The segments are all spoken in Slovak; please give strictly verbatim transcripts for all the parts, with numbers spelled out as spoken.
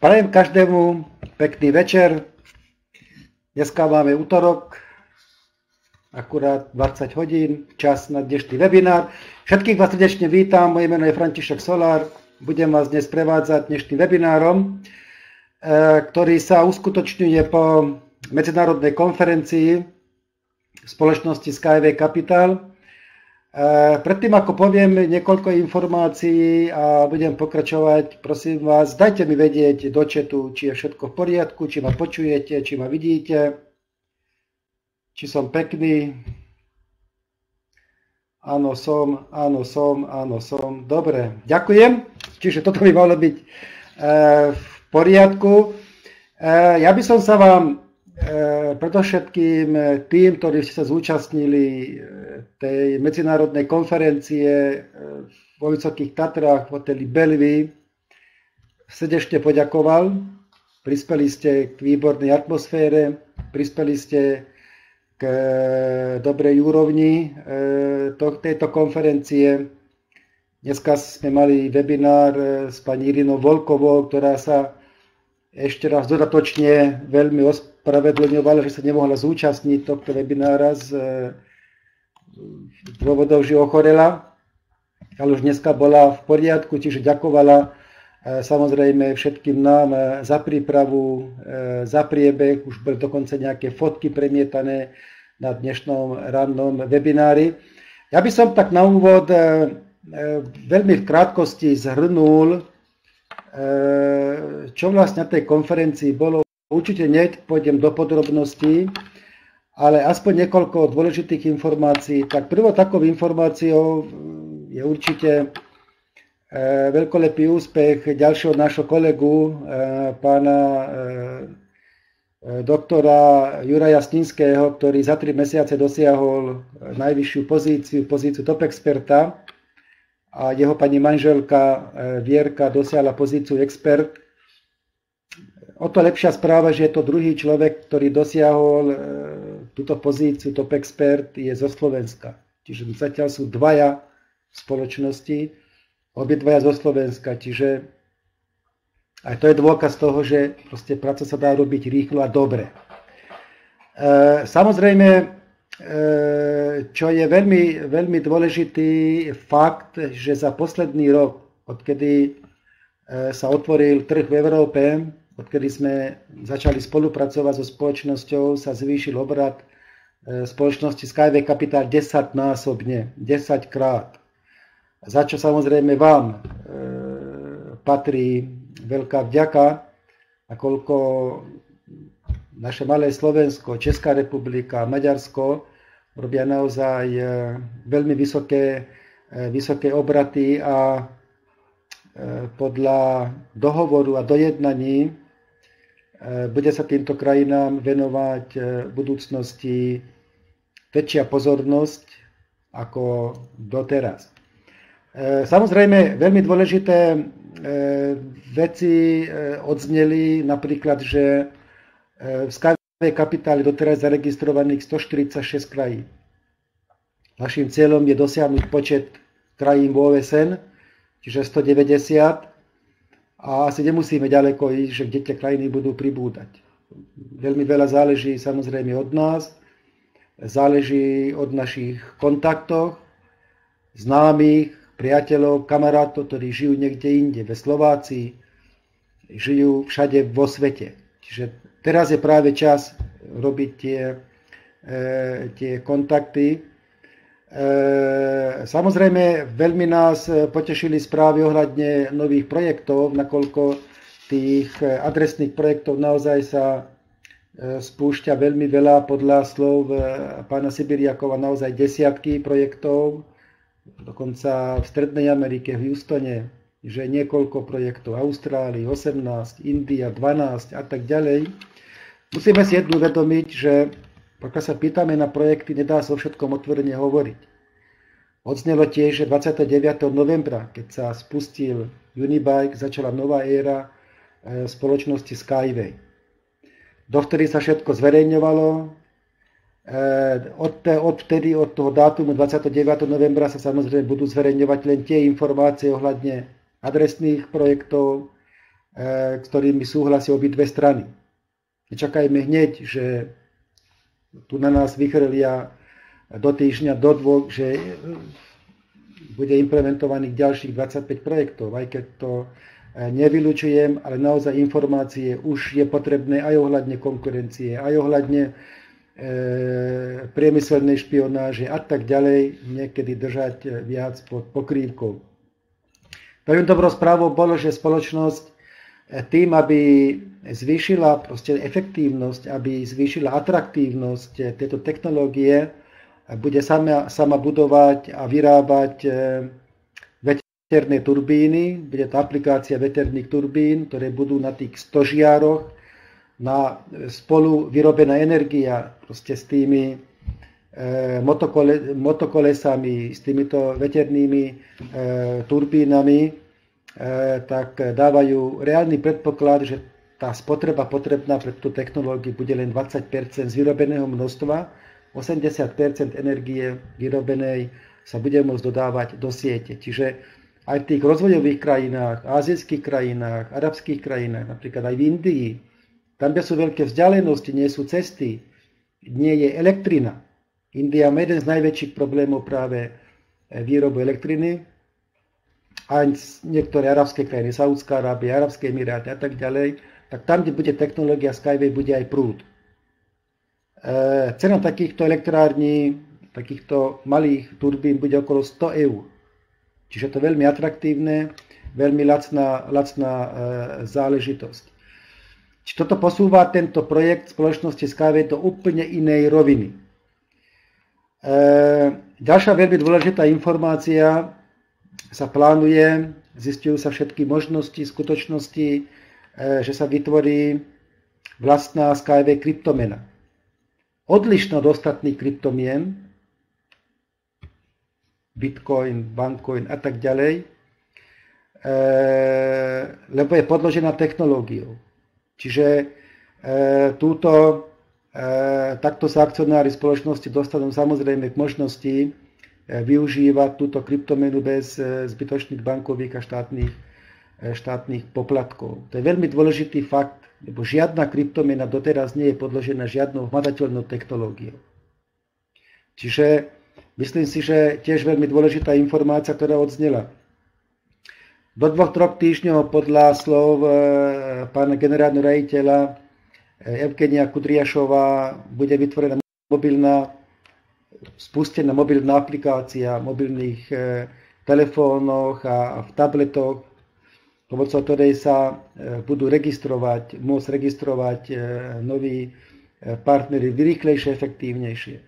Prajem každému pekný večer. Dneska máme útorok, akurát dvadsať hodín, čas na dnešný webinár. Všetkých vás srdečne vítam, moje meno je František Solár. Budem vás dnes prevádzať dnešným webinárom, ktorý sa uskutočňuje po medzinárodnej konferencii spoločnosti Skyway Capital. Predtým, ako poviem niekoľko informácií a budem pokračovať, prosím vás, dajte mi vedieť do chatu, či je všetko v poriadku, či ma počujete, či ma vidíte, či som pekný. Áno, som, áno, som, áno, som. Dobre, ďakujem. Čiže toto by malo byť e, v poriadku. E, ja by som sa vám predovšetkým tým, ktorí ste sa zúčastnili tej medzinárodnej konferencie vo Vysokých Tatrách v hoteli Bellevue, srdečne poďakoval. Prispeli ste k výbornej atmosfére, prispeli ste k dobrej úrovni tejto konferencie. Dneska sme mali webinár s pani Irinou Volkovou, ktorá sa ešte raz dodatočne veľmi ospravedlňovala, že sa nemohla zúčastniť tohto webinára z dôvodov, že ochorela, ale už dneska bola v poriadku, čiže ďakovala samozrejme všetkým nám za prípravu, za priebeh, už boli dokonca nejaké fotky premietané na dnešnom rannom webinári. Ja by som tak na úvod veľmi v krátkosti zhrnul, čo vlastne na tej konferencii bolo. Určite nepôjdem do podrobností, ale aspoň niekoľko dôležitých informácií. Tak prvou takou informáciou je určite veľkolepý úspech ďalšieho nášho kolegu, pána doktora Juraja Stinského, ktorý za tri mesiace dosiahol najvyššiu pozíciu, pozíciu top experta, a jeho pani manželka Vierka dosiahla pozíciu expert. O to lepšia správa, že je to druhý človek, ktorý dosiahol túto pozíciu top expert, je zo Slovenska. Čiže zatiaľ sú dvaja v spoločnosti, obidvaja zo Slovenska. Čiže aj to je dôkaz toho, že proste práca sa dá robiť rýchlo a dobre. Samozrejme, čo je veľmi, veľmi dôležitý fakt, že za posledný rok, odkedy sa otvoril trh v Európe, odkedy sme začali spolupracovať so spoločnosťou, sa zvýšil obrat spoločnosti Skyway Capital desaťnásobne, desaťkrát. Za čo samozrejme vám patrí veľká vďaka, nakoľko naše malé Slovensko, Česká republika, Maďarsko robia naozaj veľmi vysoké, vysoké obraty a podľa dohovoru a dojednaní bude sa týmto krajinám venovať v budúcnosti väčšia pozornosť ako doteraz. Samozrejme, veľmi dôležité veci odzneli, napríklad, že v Skyway Capital je doteraz zaregistrovaných stoštyridsaťšesť krajín. Naším cieľom je dosiahnuť počet krajín v ó es en, čiže stodeväťdesiat, a asi nemusíme ďaleko ísť, že kde tie krajiny budú pribúdať. Veľmi veľa záleží samozrejme od nás, záleží od našich kontaktov, známych, priateľov, kamarátov, ktorí žijú niekde inde, ve Slovácii, žijú všade vo svete. Čiže teraz je práve čas robiť tie, e, tie kontakty. E, samozrejme, veľmi nás potešili správy ohľadne nových projektov, nakoľko tých adresných projektov naozaj sa spúšťa veľmi veľa, podľa slov pána Sibiriakova naozaj desiatky projektov, dokonca v Strednej Amerike, v Houstone, že niekoľko projektov, Austrálii osemnásť, India dvanásť a tak ďalej. Musíme si jednu uvedomiť, že pokiaľ sa pýtame na projekty, nedá sa o všetkom otvorene hovoriť. Odznelo tiež, že dvadsiateho deviateho novembra, keď sa spustil Unibike, začala nová éra spoločnosti Skyway. Dovtedy sa všetko zverejňovalo. Od, od vtedy, od toho dátumu dvadsiateho deviateho novembra sa samozrejme budú zverejňovať len tie informácie ohľadne adresných projektov, ktorými súhlasia obidve strany. Nečakajme hneď, že tu na nás vychrlia do týždňa, do dvoch, že bude implementovaných ďalších dvadsaťpäť projektov, aj keď to nevylučujem, ale naozaj informácie už je potrebné aj ohľadne konkurencie, aj ohľadne e, priemyselnej špionáže a tak ďalej, niekedy držať viac pod pokrývkou. Veľmi dobrou správou bolo, že spoločnosť tým, aby zvýšila proste efektívnosť, aby zvýšila atraktívnosť tejto technológie, bude sama, sama budovať a vyrábať veterné turbíny. Bude to aplikácia veterných turbín, ktoré budú na tých stožiaroch, na spolu vyrobená energia proste s tými e, motokole, motokolesami, s týmito veternými e, turbínami, e, tak dávajú reálny predpoklad, že tá spotreba potrebná pre túto technológiu bude len dvadsať percent z vyrobeného množstva, osemdesiat percent energie vyrobenej sa bude môcť dodávať do siete. Čiže aj v tých rozvojových krajinách, ázijských krajinách, arabských krajinách, napríklad aj v Indii, tam, kde sú veľké vzdialenosti, nie sú cesty, nie je elektrina. India má jeden z najväčších problémov práve výrobu elektriny. Aj niektoré arabské krajiny, Saudská Arábia, Arabské Emiráty a tak ďalej, tak tam, kde bude technológia Skyway, bude aj prúd. E, cena takýchto elektrární, takýchto malých turbín bude okolo sto eur. Čiže to je veľmi atraktívne, veľmi lacná, lacná e, záležitosť. Či toto posúva tento projekt spoločnosti Skyway do úplne inej roviny. E, ďalšia veľmi dôležitá informácia sa plánuje, zistujú sa všetky možnosti, skutočnosti, e, že sa vytvorí vlastná Skyway kryptomena. Odlišná od ostatných kryptomien, Bitcoin, Bankcoin a tak ďalej, e, lebo je podložená technológiou. Čiže e, túto, e, takto sa akcionári spoločnosti dostanú samozrejme k možnosti e, využívať túto kryptomenu bez e, zbytočných bankových a štátnych, e, štátnych poplatkov. To je veľmi dôležitý fakt, lebo žiadna kryptomena doteraz nie je podložená žiadnou hmatateľnou technológiou. Čiže myslím si, že tiež veľmi dôležitá informácia, ktorá odznela. Do dvoch, troch týždňov podľa slov e, pána generálneho riaditeľa Evgenia Kudriašova bude vytvorená mobilná, spustená mobilná aplikácia v mobilných e, telefónoch a v tabletoch, pomocou ktorej sa e, budú registrovať, môcť registrovať e, noví e, partnery rýchlejšie, efektívnejšie. E,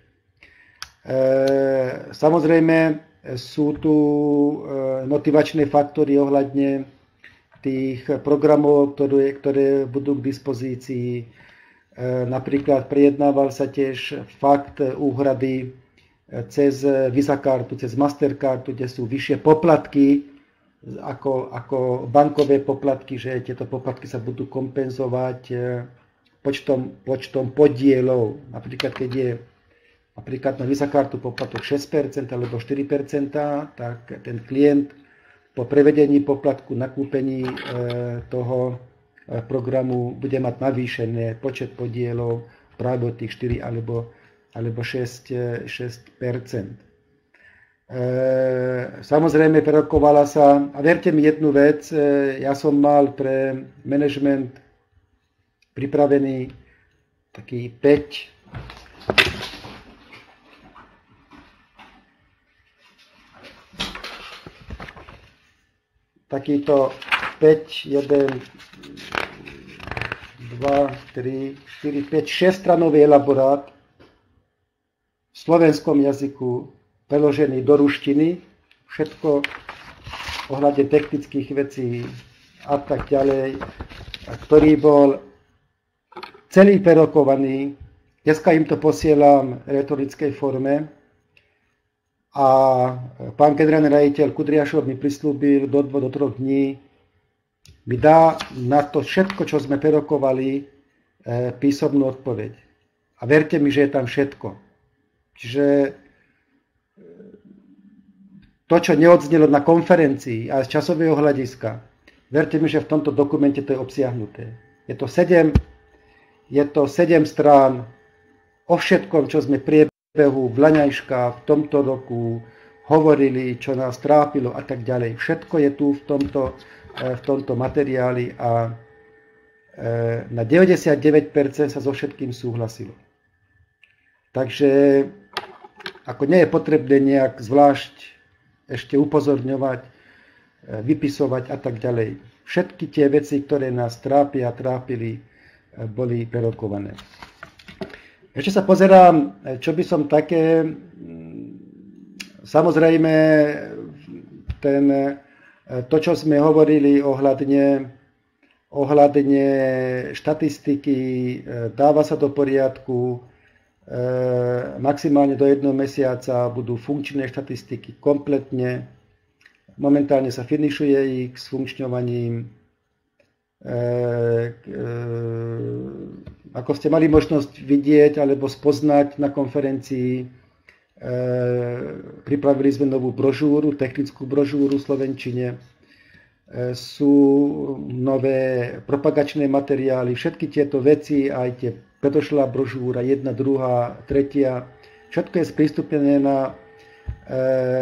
samozrejme, sú tu motivačné faktory ohľadne tých programov, ktoré, ktoré budú k dispozícii. Napríklad prejednával sa tiež fakt úhrady cez Visa kartu, cez Mastercardu, kde sú vyššie poplatky ako, ako bankové poplatky, že tieto poplatky sa budú kompenzovať počtom, počtom podielov. Napríklad, keď je napríklad na Visa kartu poplatok šesť percent alebo štyri percentá, tak ten klient po prevedení poplatku na kúpení e, toho programu bude mať navýšené počet podielov práve od tých štyri alebo, alebo šesť percent. E, samozrejme prerokovala sa, a verte mi jednu vec, e, ja som mal pre management pripravený taký päť takýto päť, jeden, dva, tri, štyri, päť, šesťstranový elaborát v slovenskom jazyku preložený do ruštiny, všetko ohľadne technických vecí a tak ďalej, ktorý bol celý prerokovaný. Dneska im to posielam v elektronickej forme. A pán generálny riaditeľ Kudriašov mi prislúbil do dvoch, do troch dní, mi dá na to všetko, čo sme prerokovali, písomnú odpoveď. A verte mi, že je tam všetko. Čiže to, čo neodznelo na konferencii a z časového hľadiska, Verte mi, že v tomto dokumente to je obsiahnuté. Je to sedem, je to sedem strán o všetkom, čo sme v priebehu Vlaňajška v tomto roku hovorili, čo nás trápilo a tak ďalej. Všetko je tu v tomto, v tomto materiáli a na deväťdesiatdeväť percent sa so všetkým súhlasilo. Takže ako nie je potrebné nejak zvlášť ešte upozorňovať, vypisovať a tak ďalej. Všetky tie veci, ktoré nás trápia a trápili, boli prerokované. Ešte sa pozerám, čo by som také, samozrejme, ten, to, čo sme hovorili ohľadne, ohľadne štatistiky, dáva sa do poriadku, maximálne do jednoho mesiaca budú funkčné štatistiky kompletne. Momentálne sa finišuje ich s funkčňovaním. Ako ste mali možnosť vidieť alebo spoznať na konferencii, pripravili sme novú brožúru, technickú brožúru v slovenčine. Sú nové propagačné materiály, všetky tieto veci, aj tie predošlá brožúra, jedna, druhá, tretia, všetko je sprístupnené na e,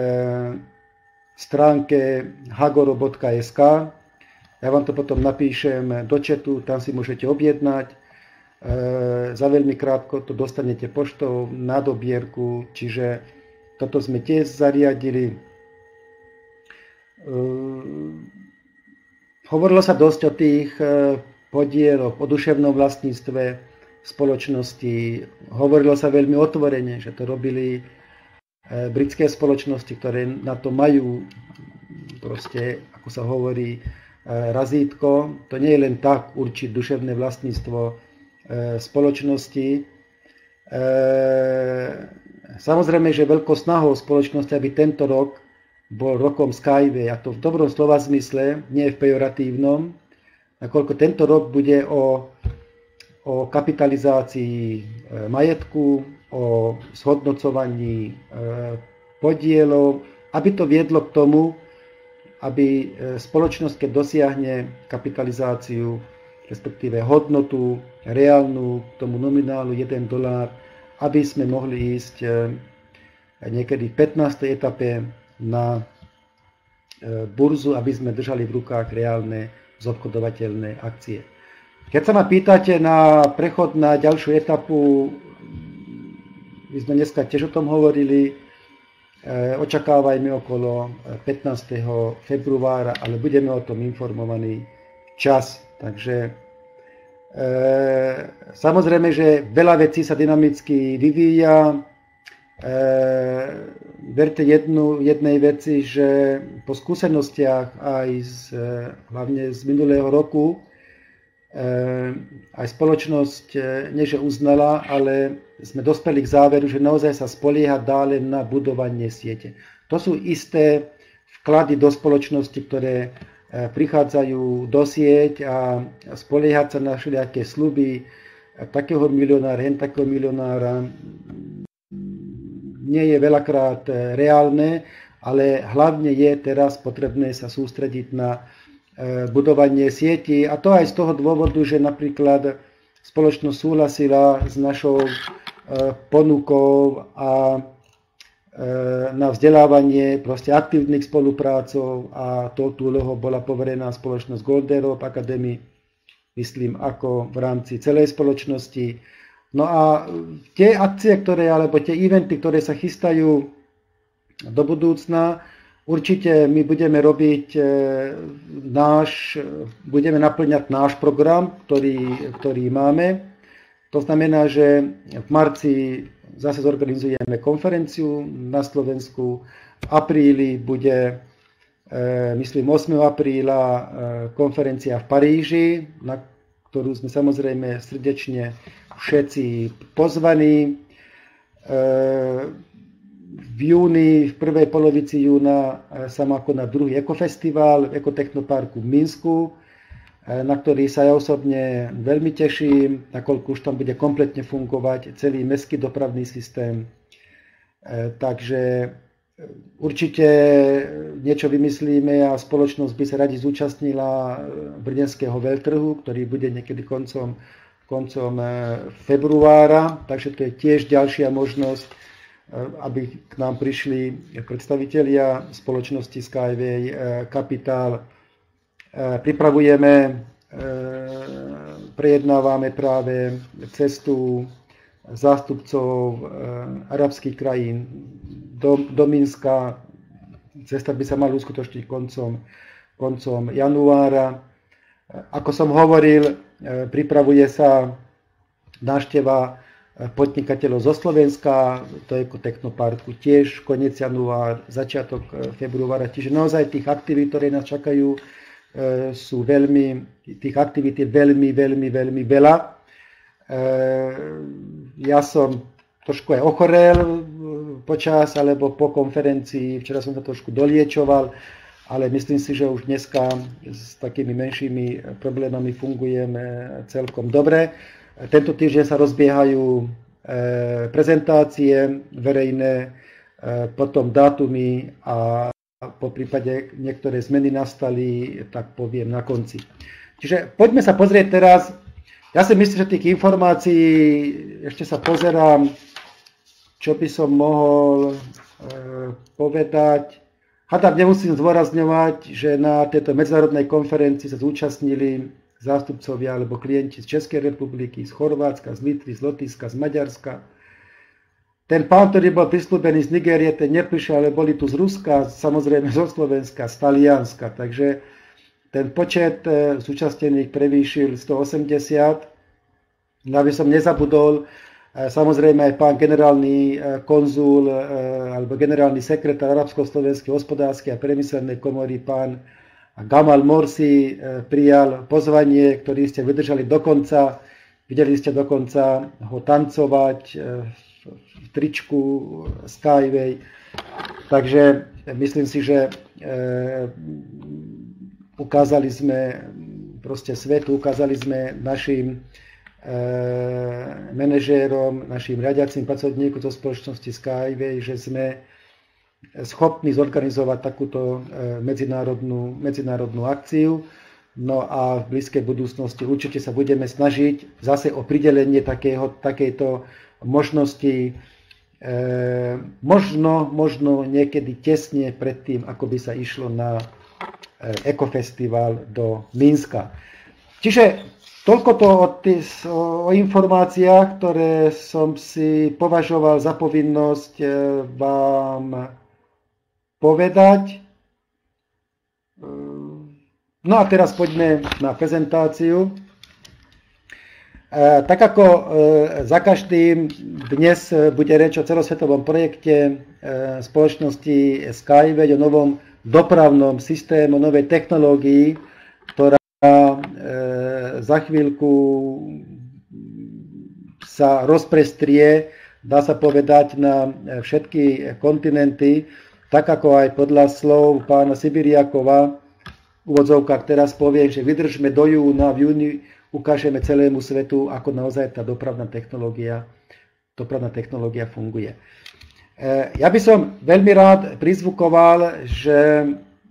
stránke hagoro bodka es ká. Ja vám to potom napíšem do chatu, tam si môžete objednať. E, za veľmi krátko to dostanete poštou na dobierku, čiže toto sme tiež zariadili. E, hovorilo sa dosť o tých e, podieloch, o duševnom vlastníctve v spoločnosti. Hovorilo sa veľmi otvorene, že to robili e, britské spoločnosti, ktoré na to majú proste, ako sa hovorí, razítko. To nie je len tak určiť duševné vlastníctvo spoločnosti. Samozrejme, že veľkou snahou spoločnosti, aby tento rok bol rokom Skyway, a to v dobrom slova zmysle, nie v pejoratívnom, nakoľko tento rok bude o, o kapitalizácii majetku, o zhodnocovaní podielov, aby to viedlo k tomu, aby spoločnosť, keď dosiahne kapitalizáciu, respektíve hodnotu reálnu k tomu nominálu jeden dolár, aby sme mohli ísť niekedy v pätnástej etape na burzu, aby sme držali v rukách reálne zobchodovateľné akcie. Keď sa ma pýtate na prechod na ďalšiu etapu, my sme dneska tiež o tom hovorili, očakávajme okolo pätnásteho februára, ale budeme o tom informovaní čas. Takže e, samozrejme, že veľa vecí sa dynamicky vyvíja. E, verte jednu, jednej veci, že po skúsenostiach aj z, hlavne z minulého roku aj spoločnosť nie že uznala, ale sme dospeli k záveru, že naozaj sa spoliehať dá len na budovanie siete. To sú isté vklady do spoločnosti, ktoré prichádzajú do sieť a spoliehať sa na všelijaké sľuby takého milionára, hen takého milionára nie je veľakrát reálne, ale hlavne je teraz potrebné sa sústrediť na budovanie sieti, a to aj z toho dôvodu, že napríklad spoločnosť súhlasila s našou ponukou a na vzdelávanie proste aktívnych spoluprácov, a touto úlohou bola poverená spoločnosť Gold Europe Academy, myslím ako v rámci celej spoločnosti. No a tie akcie, ktoré, alebo tie eventy, ktoré sa chystajú do budúcna, určite my budeme robiť náš, budeme naplňať náš program, ktorý, ktorý máme. To znamená, že v marci zase zorganizujeme konferenciu na Slovensku. V apríli bude, myslím, ôsmeho apríla konferencia v Paríži, na ktorú sme samozrejme srdečne všetci pozvaní. V júni, v prvej polovici júna sa má konať druhý ekofestival v Ekotechnoparku v Minsku, na ktorý sa ja osobne veľmi teším, nakoľko už tam bude kompletne fungovať celý mestský dopravný systém. Takže určite niečo vymyslíme a spoločnosť by sa radi zúčastnila brněnského veľtrhu, ktorý bude niekedy koncom, koncom februára, takže to je tiež ďalšia možnosť, aby k nám prišli predstavitelia spoločnosti Skyway Capital. Pripravujeme, prejednávame práve cestu zástupcov arabských krajín do, do Minska. Cesta by sa mala uskutočniť koncom, koncom januára. Ako som hovoril, pripravuje sa návšteva podnikateľov zo Slovenska, to je ako Technoparku, tiež koniec január, začiatok februára. Čiže naozaj tých aktivít, ktoré nás čakajú, sú veľmi, tých aktivít je veľmi, veľmi, veľmi veľa. Ja som trošku aj ochorel počas alebo po konferencii, včera som sa trošku doliečoval, ale myslím si, že už dneska s takými menšími problémami fungujem celkom dobre. Tento týždeň sa rozbiehajú prezentácie verejné, potom dátumy a po prípade niektoré zmeny nastali, tak poviem na konci. Čiže poďme sa pozrieť teraz. Ja si myslím, že tých informácií, ešte sa pozerám, čo by som mohol povedať. Hádam, nemusím zdôrazňovať, že na tejto medzinárodnej konferencii sa zúčastnili zástupcovia alebo klienti z Českej republiky, z Chorvátska, z Litvy, z Lotyšska, z Maďarska. Ten pán, ktorý bol prislúbený z Nigérie, ten neprišiel, ale boli tu z Ruska, samozrejme zo Slovenska, z Talianska. Takže ten počet zúčastnených prevýšil stoosemdesiat. Aby som nezabudol, samozrejme aj pán generálny konzul alebo generálny sekretár Arabsko-slovenskej hospodárskej a priemyselnej komory, pán Gamal Morsi, prijal pozvanie, ktorý ste vydržali do konca. Videli ste dokonca ho tancovať v tričku Skyway. Takže myslím si, že ukázali sme proste svetu, ukázali sme našim manažérom, našim riadiacim pracovníkom zo spoločnosti Skyway, že sme schopní zorganizovať takúto medzinárodnú, medzinárodnú akciu. No a v blízkej budúcnosti určite sa budeme snažiť zase o pridelenie takého, takejto možnosti, e, možno, možno niekedy tesne pred tým, ako by sa išlo na ekofestival do Minska. Čiže toľko to o, tý, o informáciách, ktoré som si považoval za povinnosť vám povedať. No a teraz poďme na prezentáciu. E, tak ako e, za každým dnes bude reč o celosvetovom projekte e, spoločnosti Skyway, o novom dopravnom systému, novej technológii, ktorá e, za chvíľku sa rozprestrie, dá sa povedať, na všetky kontinenty, tak ako aj podľa slov pána Sibiriakova, v úvodzovkách teraz poviem, že vydržme do júna, v júni ukážeme celému svetu, ako naozaj tá dopravná technológia, dopravná technológia funguje. Ja by som veľmi rád prizvukoval, že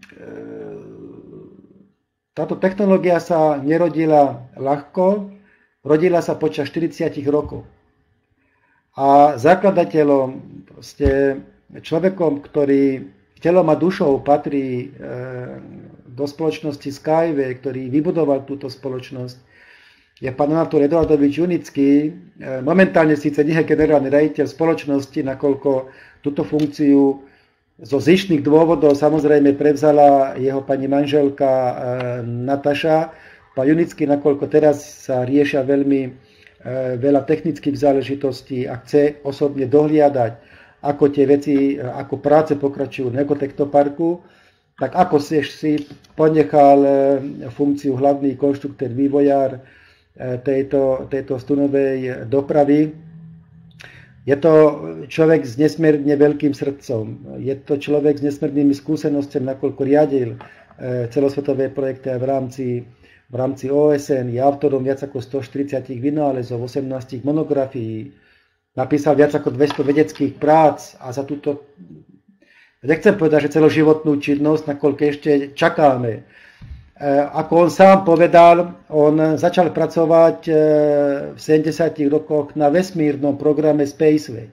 táto technológia sa nerodila ľahko, rodila sa počas štyridsať rokov. A zakladateľom, proste človekom, ktorý telom a dušou patrí do spoločnosti Skyway, ktorý vybudoval túto spoločnosť, je pán Anatol Eduardovič Junický. Momentálne síce nie je generálny riaditeľ spoločnosti, nakoľko túto funkciu zo zištných dôvodov samozrejme prevzala jeho pani manželka Nataša. Pán Junický, nakoľko teraz sa riešia veľmi veľa technických záležitostí a chce osobne dohliadať, ako tie veci, ako práce pokračujú v Technoparku, tak ako si, si ponechal funkciu hlavný konštruktér, vývojár tejto, tejto stunovej dopravy. Je to človek s nesmierne veľkým srdcom. Je to človek s nesmiernými skúsenostiami, nakoľko riadil celosvetové projekty v rámci, v rámci ó es en. Je autorom viac ako stoštyridsať vynálezov, osemnásť monografií. Napísal viac ako dvesto vedeckých prác a za túto nechcem povedať, že celoživotnú činnosť, nakoľko ešte čakáme. Ako on sám povedal, on začal pracovať v sedemdesiatych rokoch na vesmírnom programe Spaceway.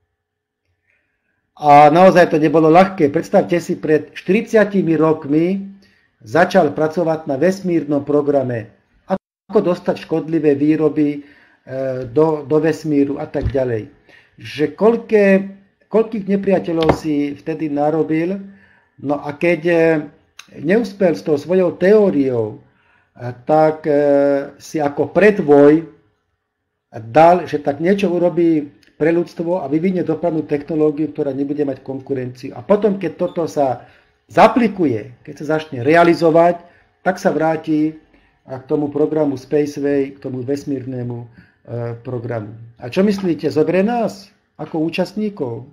A naozaj to nebolo ľahké. Predstavte si, pred štyridsiatimi rokmi začal pracovať na vesmírnom programe. Ako dostať škodlivé výroby do, do vesmíru a tak ďalej. Že koľké, koľkých nepriateľov si vtedy narobil, no a keď neúspel s tou svojou teóriou, tak si ako predvoj dal, že tak niečo urobí pre ľudstvo a vyvinie dopravnú technológiu, ktorá nebude mať konkurenciu. A potom, keď toto sa zaplikuje, keď sa začne realizovať, tak sa vráti k tomu programu Spaceway, k tomu vesmírnemu programu. A čo myslíte, zoberie nás ako účastníkov?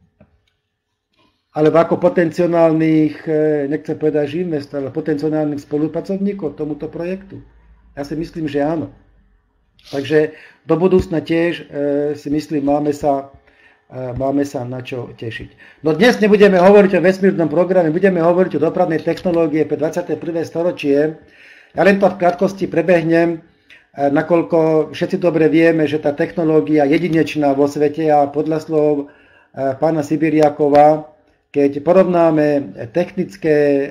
Alebo ako potenciálnych, nechcem povedať, že investorov, ale potenciálnych spolupracovníkov tomuto projektu? Ja si myslím, že áno. Takže do budúcna tiež si myslím, máme sa, máme sa na čo tešiť. No dnes nebudeme hovoriť o vesmírnom programe, budeme hovoriť o dopravnej technológie pre dvadsiate prvé storočie. Ja len to v krátkosti prebehnem, nakoľko všetci dobre vieme, že tá technológia je jedinečná vo svete a podľa slov pána Sibiriakova, keď porovnáme technické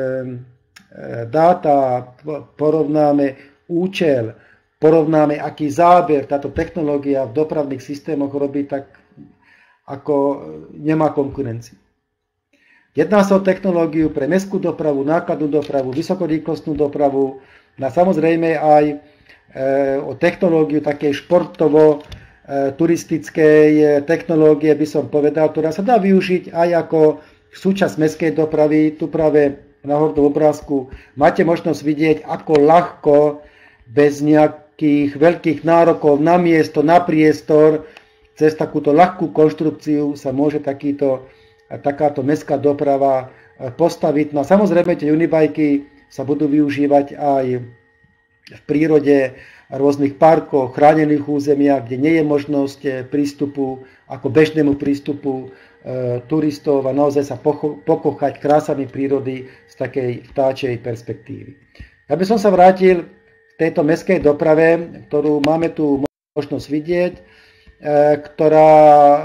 dáta, porovnáme účel, porovnáme, aký záber táto technológia v dopravných systémoch robí, tak ako nemá konkurenciu. Jedná sa o technológiu pre mestskú dopravu, nákladnú dopravu, vysokorýchlostnú dopravu, a samozrejme aj o technológiu takej športovo-turistickej technológie, by som povedal, ktorá sa dá využiť aj ako súčasť mestskej dopravy. Tu práve na hornom obrázku máte možnosť vidieť, ako ľahko, bez nejakých veľkých nárokov na miesto, na priestor, cez takúto ľahkú konštrukciu sa môže takýto, takáto mestská doprava postaviť. No a samozrejme tie unibajky sa budú využívať aj v prírode, rôznych parkoch, chránených územiach, kde nie je možnosť prístupu, ako bežnému prístupu e, turistov a naozaj sa pocho- pokochať krásami prírody z takej vtáčej perspektívy. Ja by som sa vrátil k tejto mestskej doprave, ktorú máme tu možnosť vidieť, e, ktorá e,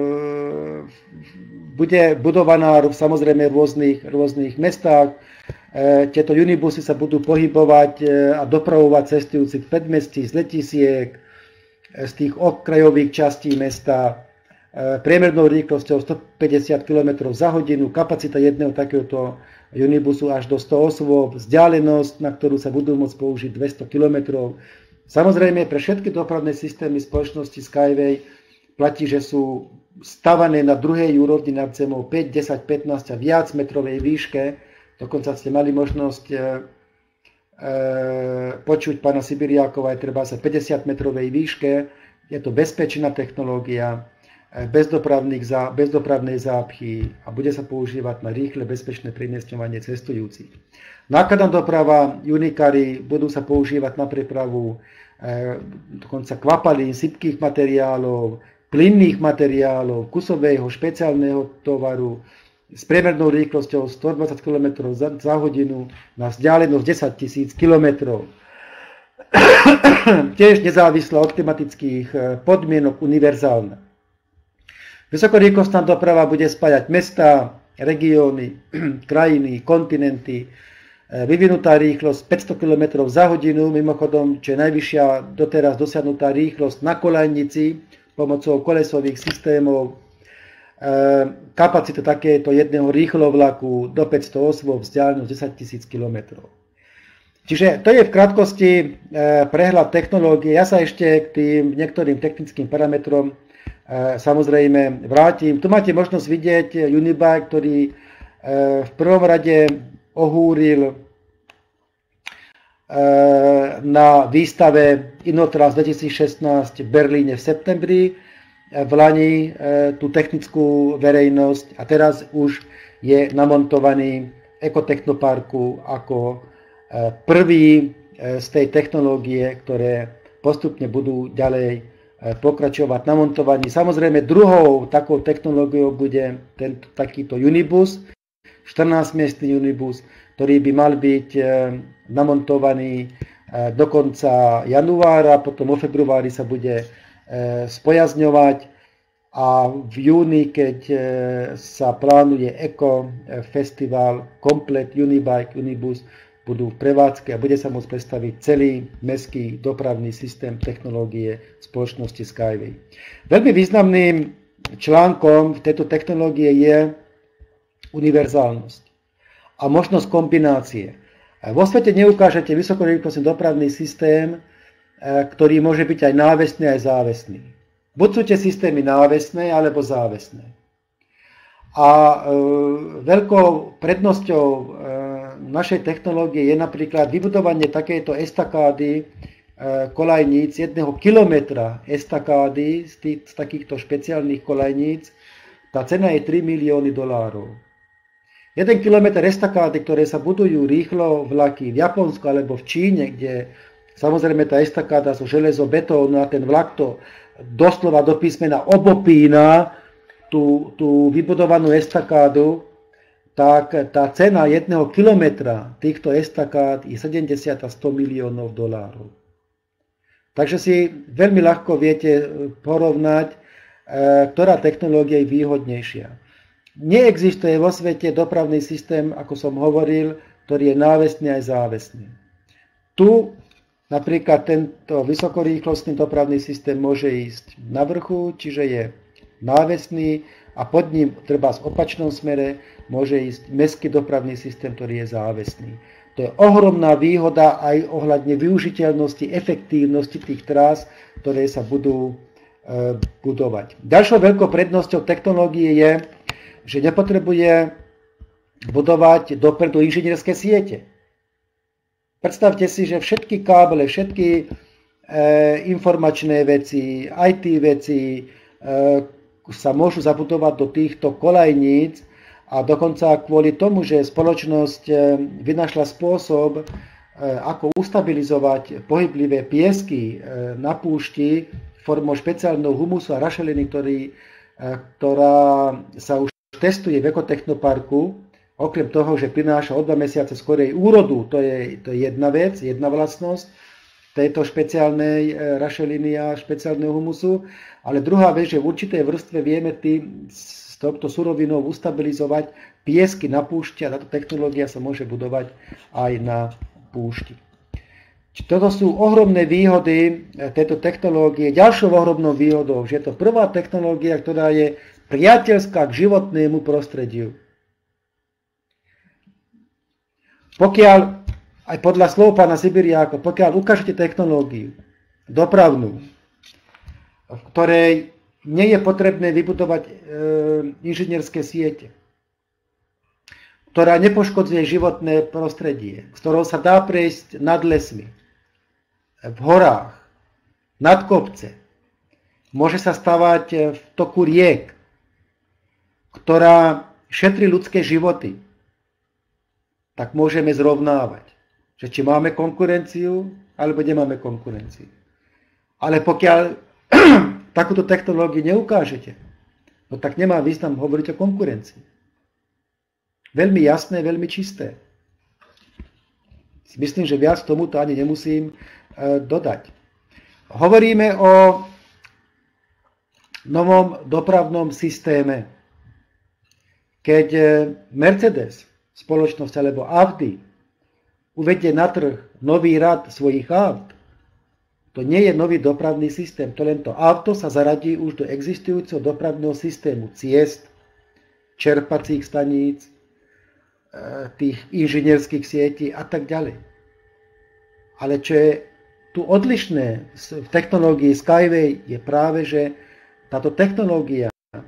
bude budovaná samozrejme v rôznych, rôznych mestách. Tieto unibusy sa budú pohybovať a dopravovať cestujúcich v predmestí, z letisiek, z tých okrajových častí mesta, priemernou rýchlosťou stopäťdesiat kilometrov za hodinu, kapacita jedného takéhoto unibusu až do sto osôb, vzdialenosť, na ktorú sa budú môcť použiť dvesto kilometrov. Samozrejme, pre všetky dopravné systémy spoločnosti Skyway platí, že sú stavané na druhej úrovni nad zemou päť, desať, pätnásť a viac metrovej výške. Dokonca ste mali možnosť e, e, počuť pána Sibiriakova aj treba sa päťdesiat metrovej výške. Je to bezpečná technológia, bez, zá, bez dopravnej zápchy a bude sa používať na rýchle, bezpečné premiestňovanie cestujúcich. Nákladná doprava, unikary budú sa používať na prepravu e, dokonca kvapalín, sypkých materiálov, plynných materiálov, kusového, špeciálneho tovaru, s priemernou rýchlosťou stodvadsať kilometrov za, za hodinu na vzdialenosť desať tisíc kilometrov. Tiež nezávislá od klimatických podmienok, univerzálna. Vysokorýchlostná doprava bude spájať mestá, regióny, krajiny, kontinenty. Vyvinutá rýchlosť päťsto kilometrov za hodinu, mimochodom, čo je najvyššia doteraz dosiahnutá rýchlosť na koľajnici pomocou kolesových systémov. Kapacita takéto jedného rýchlovlaku do päťsto osôb, vzdialenosť desať tisíc kilometrov. Čiže to je v krátkosti prehľad technológie. Ja sa ešte k tým niektorým technickým parametrom samozrejme vrátim. Tu máte možnosť vidieť Unibike, ktorý v prvom rade ohúril na výstave Innotrans dvetisícšestnásť v Berlíne v septembri, v lani tú technickú verejnosť a teraz už je namontovaný v Ekotechnoparku ako prvý z tej technológie, ktoré postupne budú ďalej pokračovať na montovaní. Samozrejme druhou takou technológiou bude tento, takýto Unibus, štrnásťmiestny Unibus, ktorý by mal byť namontovaný do konca januára, potom vo februári sa bude spojazňovať a v júni, keď sa plánuje Eco Festival, komplet Unibike, Unibus budú v prevádzke a bude sa môcť predstaviť celý mestský dopravný systém technológie spoločnosti Skyway. Veľmi významným článkom v tejto technológie je univerzálnosť a možnosť kombinácie. Vo svete neukážete vysokorýchlostný dopravný systém, ktorý môže byť aj návesný, aj závesný. Buď sú tie systémy návesné, alebo závesné. A e, veľkou prednosťou e, našej technológie je napríklad vybudovanie takejto estakády e, kolajníc, jedného kilometra estakády z, tých, z takýchto špeciálnych kolajníc. Tá cena je tri milióny dolárov. Jeden kilometr estakády, ktoré sa budujú rýchlo vlaky v Japonsku alebo v Číne, kde samozrejme tá estakáda sú železo, betón a ten vlak to doslova do písmena obopína tú, tú vybudovanú estakádu, tak tá cena jedného kilometra týchto estakád je sedemdesiat až sto miliónov dolárov. Takže si veľmi ľahko viete porovnať, ktorá technológia je výhodnejšia. Neexistuje vo svete dopravný systém, ako som hovoril, ktorý je návesný aj závesný. Tu napríklad tento vysokorýchlostný dopravný systém môže ísť na vrchu, čiže je návesný a pod ním, treba v opačnom smere, môže ísť mestský dopravný systém, ktorý je závesný. To je ohromná výhoda aj ohľadne využiteľnosti, efektívnosti tých trás, ktoré sa budú e, budovať. Ďalšou veľkou prednosťou technológie je, že nepotrebuje budovať dopredu inžinierské siete. Predstavte si, že všetky káble, všetky e, informačné veci, í té veci e, sa môžu zabudovať do týchto kolajníc a dokonca kvôli tomu, že spoločnosť e, vynašla spôsob, e, ako ustabilizovať pohyblivé piesky e, na púšti formou špeciálneho humusu a rašeliny, ktorý, e, ktorá sa už testuje v ekotechnoparku. Okrem toho, že prináša o dva mesiace skorej úrodu, to je, to je jedna vec, jedna vlastnosť tejto špeciálnej rašeliny a špeciálneho humusu, ale druhá vec, že v určitej vrstve vieme tým, s touto surovinou ustabilizovať piesky na púšti a táto technológia sa môže budovať aj na púšti. Toto sú ohromné výhody tejto technológie. Ďalšou ohromnou výhodou, že je to prvá technológia, ktorá je priateľská k životnému prostrediu. Pokiaľ, aj podľa slov pána Sibiriáka, pokiaľ ukážete technológiu dopravnú, v ktorej nie je potrebné vybudovať e, inžinierské siete, ktorá nepoškodzuje životné prostredie, s ktorou sa dá prejsť nad lesmi, v horách, nad kopce, môže sa stavať v toku riek, ktorá šetrí ľudské životy, tak môžeme zrovnávať, že či máme konkurenciu, alebo nemáme konkurenciu. Ale pokiaľ takúto technológiu neukážete, no tak nemá význam hovoriť o konkurencii. Veľmi jasné, veľmi čisté. Myslím, že viac tomuto ani nemusím e, dodať. Hovoríme o novom dopravnom systéme. Keď Mercedes, spoločnosť alebo Audi uvedie na trh nový rad svojich aut, to nie je nový dopravný systém, to len to auto sa zaradí už do existujúceho dopravného systému ciest, čerpacích staníc, tých inžinierských sietí a tak ďalej. Ale čo je tu odlišné v technológii Skyway je práve, že táto technológia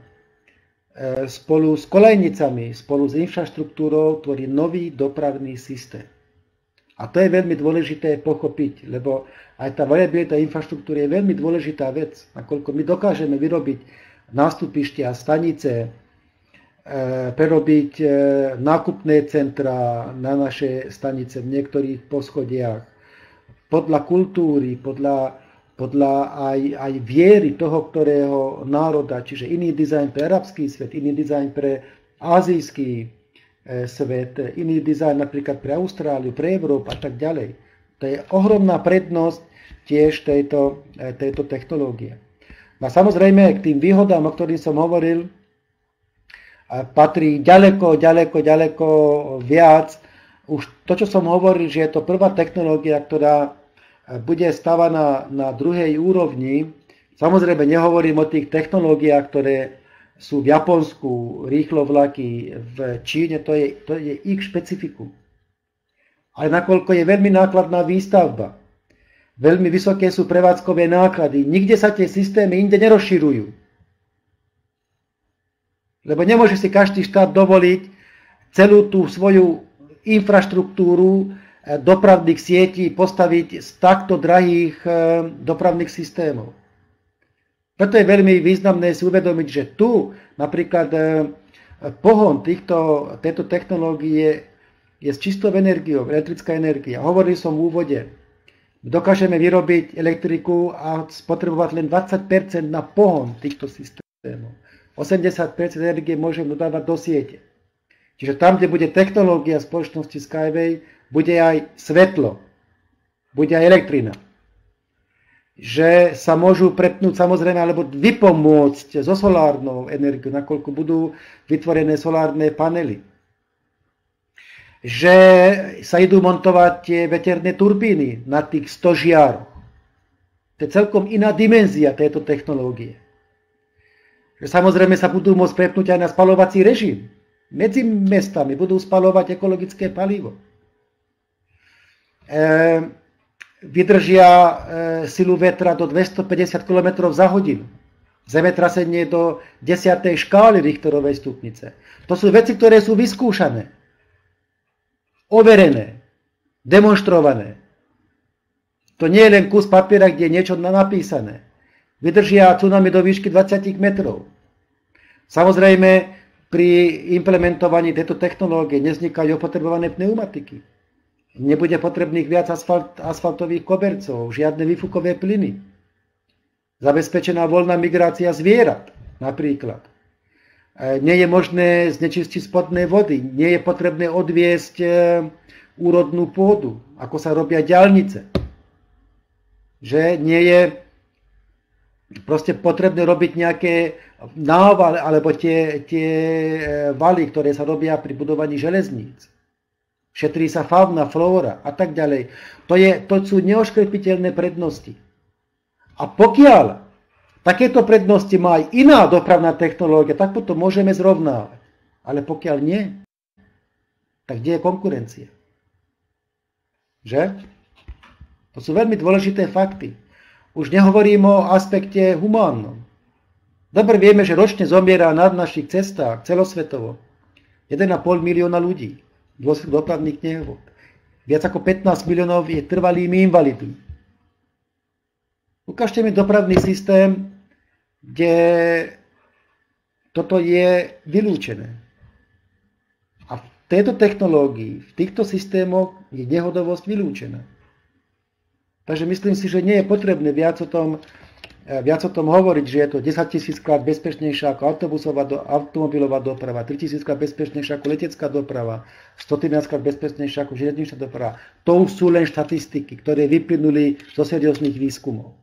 spolu s kolejnicami, spolu s infraštruktúrou tvorí nový dopravný systém. A to je veľmi dôležité pochopiť, lebo aj tá variabilita infraštruktúry je veľmi dôležitá vec, nakoľko my dokážeme vyrobiť nástupištia, stanice, prerobiť nákupné centra na naše stanice v niektorých poschodiach, podľa kultúry, podľa podľa aj, aj viery toho, ktorého národa, čiže iný dizajn pre arabský svet, iný dizajn pre azijský svet, iný dizajn napríklad pre Austráliu, pre Európu a tak ďalej. To je ohromná prednosť tiež tejto, tejto technológie. A samozrejme k tým výhodám, o ktorých som hovoril, patrí ďaleko, ďaleko, ďaleko viac. Už to, čo som hovoril, že je to prvá technológia, ktorá bude stávaná na druhej úrovni. Samozrejme nehovorím o tých technológiách, ktoré sú v Japonsku, rýchlo vlaky, v Číne, to je, to je ich špecifikum. Ale nakoľko je veľmi nákladná výstavba, veľmi vysoké sú prevádzkové náklady, nikde sa tie systémy inde nerozširujú. Lebo nemôže si každý štát dovoliť celú tú svoju infraštruktúru dopravných sietí postaviť z takto drahých dopravných systémov. Preto je veľmi významné si uvedomiť, že tu napríklad pohon týchto, tejto technológie je s čistou energiou, elektrická energia. Hovoril som v úvode, dokážeme vyrobiť elektriku a spotrebovať len dvadsať percent na pohon týchto systémov. osemdesiat percent energie môžeme dodávať do siete. Čiže tam, kde bude technológia spoločnosti Skyway, bude aj svetlo, bude aj elektrina. Že sa môžu prepnúť samozrejme, alebo vypomôcť so solárnou energiou, nakoľko budú vytvorené solárne panely. Že sa idú montovať tie veterné turbíny na tých sto žiaroch. To je celkom iná dimenzia tejto technológie. Že samozrejme sa budú môcť prepnúť aj na spaľovací režim. Medzi mestami budú spaľovať ekologické palivo. E, vydržia e, silu vetra do dvestopäťdesiat kilometrov za hodinu. Zemetrasenie do desiatej škály Richterovej stupnice. To sú veci, ktoré sú vyskúšané, overené, demonstrované. To nie je len kus papiera, kde je niečo napísané. Vydržia tsunami do výšky dvadsať metrov. Samozrejme, pri implementovaní tejto technológie nevznikajú opotrebované pneumatiky. Nebude potrebných viac asfalt, asfaltových kobercov, žiadne výfukové plyny. Zabezpečená voľná migrácia zvierat, napríklad. Nie je možné znečistiť spodné vody, nie je potrebné odviesť úrodnú pôdu, ako sa robia diaľnice. Že nie je proste potrebné robiť nejaké návaly, alebo tie, tie valy, ktoré sa robia pri budovaní železníc. Šetrí sa fauna, flóra a tak ďalej. To, je, to sú neoškrepiteľné prednosti. A pokiaľ takéto prednosti má aj iná dopravná technológia, tak potom môžeme zrovnávať. Ale pokiaľ nie, tak kde je konkurencia? Že? To sú veľmi dôležité fakty. Už nehovorím o aspekte humánnom. Dobre vieme, že ročne zomiera na našich cestách celosvetovo jeden a pol milióna ľudí v dôsledku dopravných nehôd. Viac ako pätnásť miliónov je trvalými invalidmi. Ukážte mi dopravný systém, kde toto je vylúčené. A v tejto technológii, v týchto systémoch je nehodovosť vylúčená. Takže myslím si, že nie je potrebné viac o tom, viac o tom hovoriť, že je to desaťtisíc krát bezpečnejšia ako autobusová, do, automobilová doprava, tritisíc krát bezpečnejšia ako letecká doprava, stotrinásť krát bezpečnejšia ako železničná doprava. To sú len štatistiky, ktoré vyplynuli zo serióznych výskumov.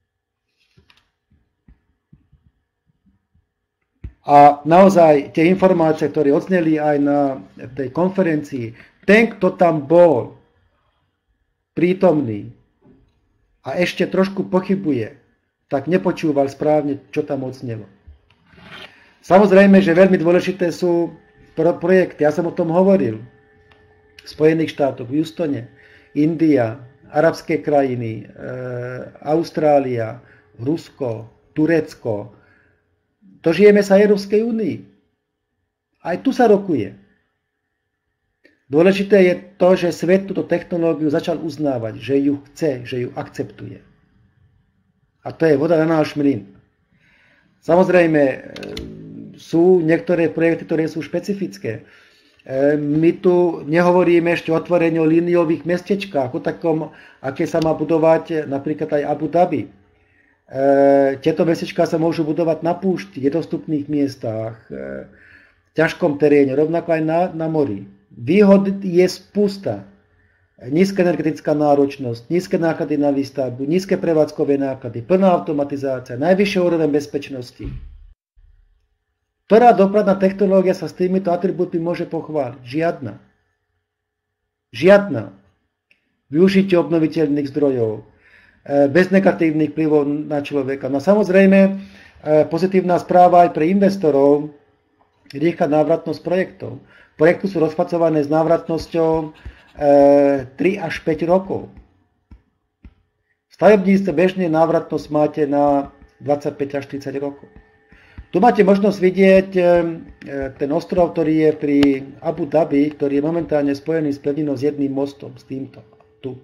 A naozaj tie informácie, ktoré odzneli aj na tej konferencii, ten, kto tam bol prítomný a ešte trošku pochybuje, tak nepočúval správne, čo tam odznelo. Samozrejme, že veľmi dôležité sú pro projekty. Ja som o tom hovoril. V Spojených štátoch, v Houstone, India, arabské krajiny, e, Austrália, Rusko, Turecko. Dožijeme sa Európskej únii. Aj tu sa rokuje. Dôležité je to, že svet túto technológiu začal uznávať, že ju chce, že ju akceptuje. A to je voda na náš mlyn. Samozrejme, sú niektoré projekty, ktoré sú špecifické. My tu nehovoríme ešte o otvorení o líniových mestečkách, o takom, aké sa má budovať napríklad aj Abu Dhabi. Tieto mestečká sa môžu budovať na púšti, v nedostupných miestach, v ťažkom teréne, rovnako aj na, na mori. Výhod je spústa. Nízka energetická náročnosť, nízke náklady na výstavbu, nízke prevádzkové náklady, plná automatizácia, najvyššia úroveň bezpečnosti. Ktorá dopravná technológia sa s týmito atribútmi môže pochváliť? Žiadna. Žiadna. Využitie obnoviteľných zdrojov, bez negatívnych vplyvov na človeka. No samozrejme, pozitívna správa aj pre investorov, rýchla návratnosť projektov. Projekty sú rozpracované s návratnosťou tri až päť rokov. V stavebníctve bežne návratnosť máte na dvadsaťpäť až tridsať rokov. Tu máte možnosť vidieť ten ostrov, ktorý je pri Abu Dhabi, ktorý je momentálne spojený s pevninou s jedným mostom, s týmto. Tu.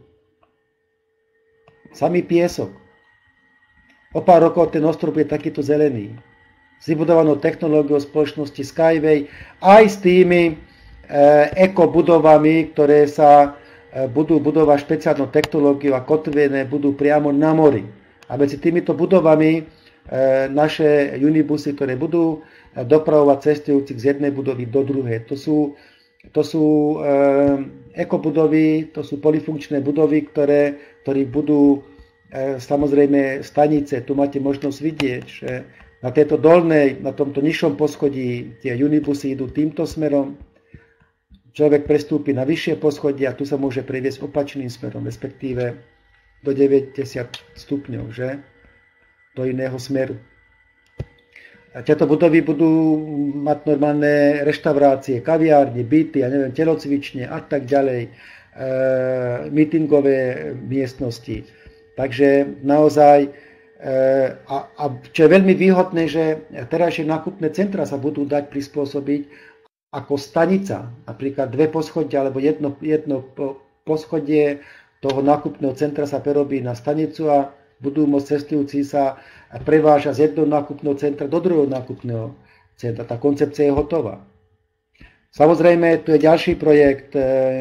Samý piesok. O pár rokov ten ostrov je takýto zelený. S vybudovanou technológiou spoločnosti Skyway, aj s tými ekobudovami, ktoré sa budú budovať špeciálnou technológiou a kotvené budú priamo na mori. A medzi týmito budovami naše unibusy, ktoré budú dopravovať cestujúcich z jednej budovy do druhej. To sú, to sú ekobudovy, to sú polyfunkčné budovy, ktoré, ktoré budú samozrejme stanice. Tu máte možnosť vidieť, že na tejto dolnej, na tomto nižšom poschodí tie unibusy idú týmto smerom. Človek prestúpi na vyššie poschodie a tu sa môže previesť opačným smerom, respektíve do deväťdesiat stupňov, že? Do iného smeru. A tieto budovy budú mať normálne reštaurácie, kaviárne, byty, ja neviem, telocvične a tak ďalej, e, meetingové miestnosti. Takže naozaj, e, a, a čo je veľmi výhodné, že terajšie nákupné centra sa budú dať prispôsobiť ako stanica, napríklad dve poschodia alebo jedno, jedno poschodie toho nákupného centra sa prerobí na stanicu a budú môcť cestujúci sa prevážať z jednoho nákupného centra do druhého nákupného centra. Tá koncepcia je hotová. Samozrejme, tu je ďalší projekt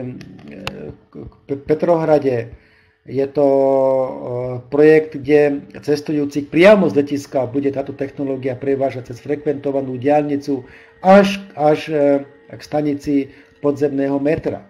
v Petrohrade. Je to projekt, kde cestujúci priamo z letiska bude táto technológia prevážať cez frekventovanú diaľnicu až, až k stanici podzemného metra.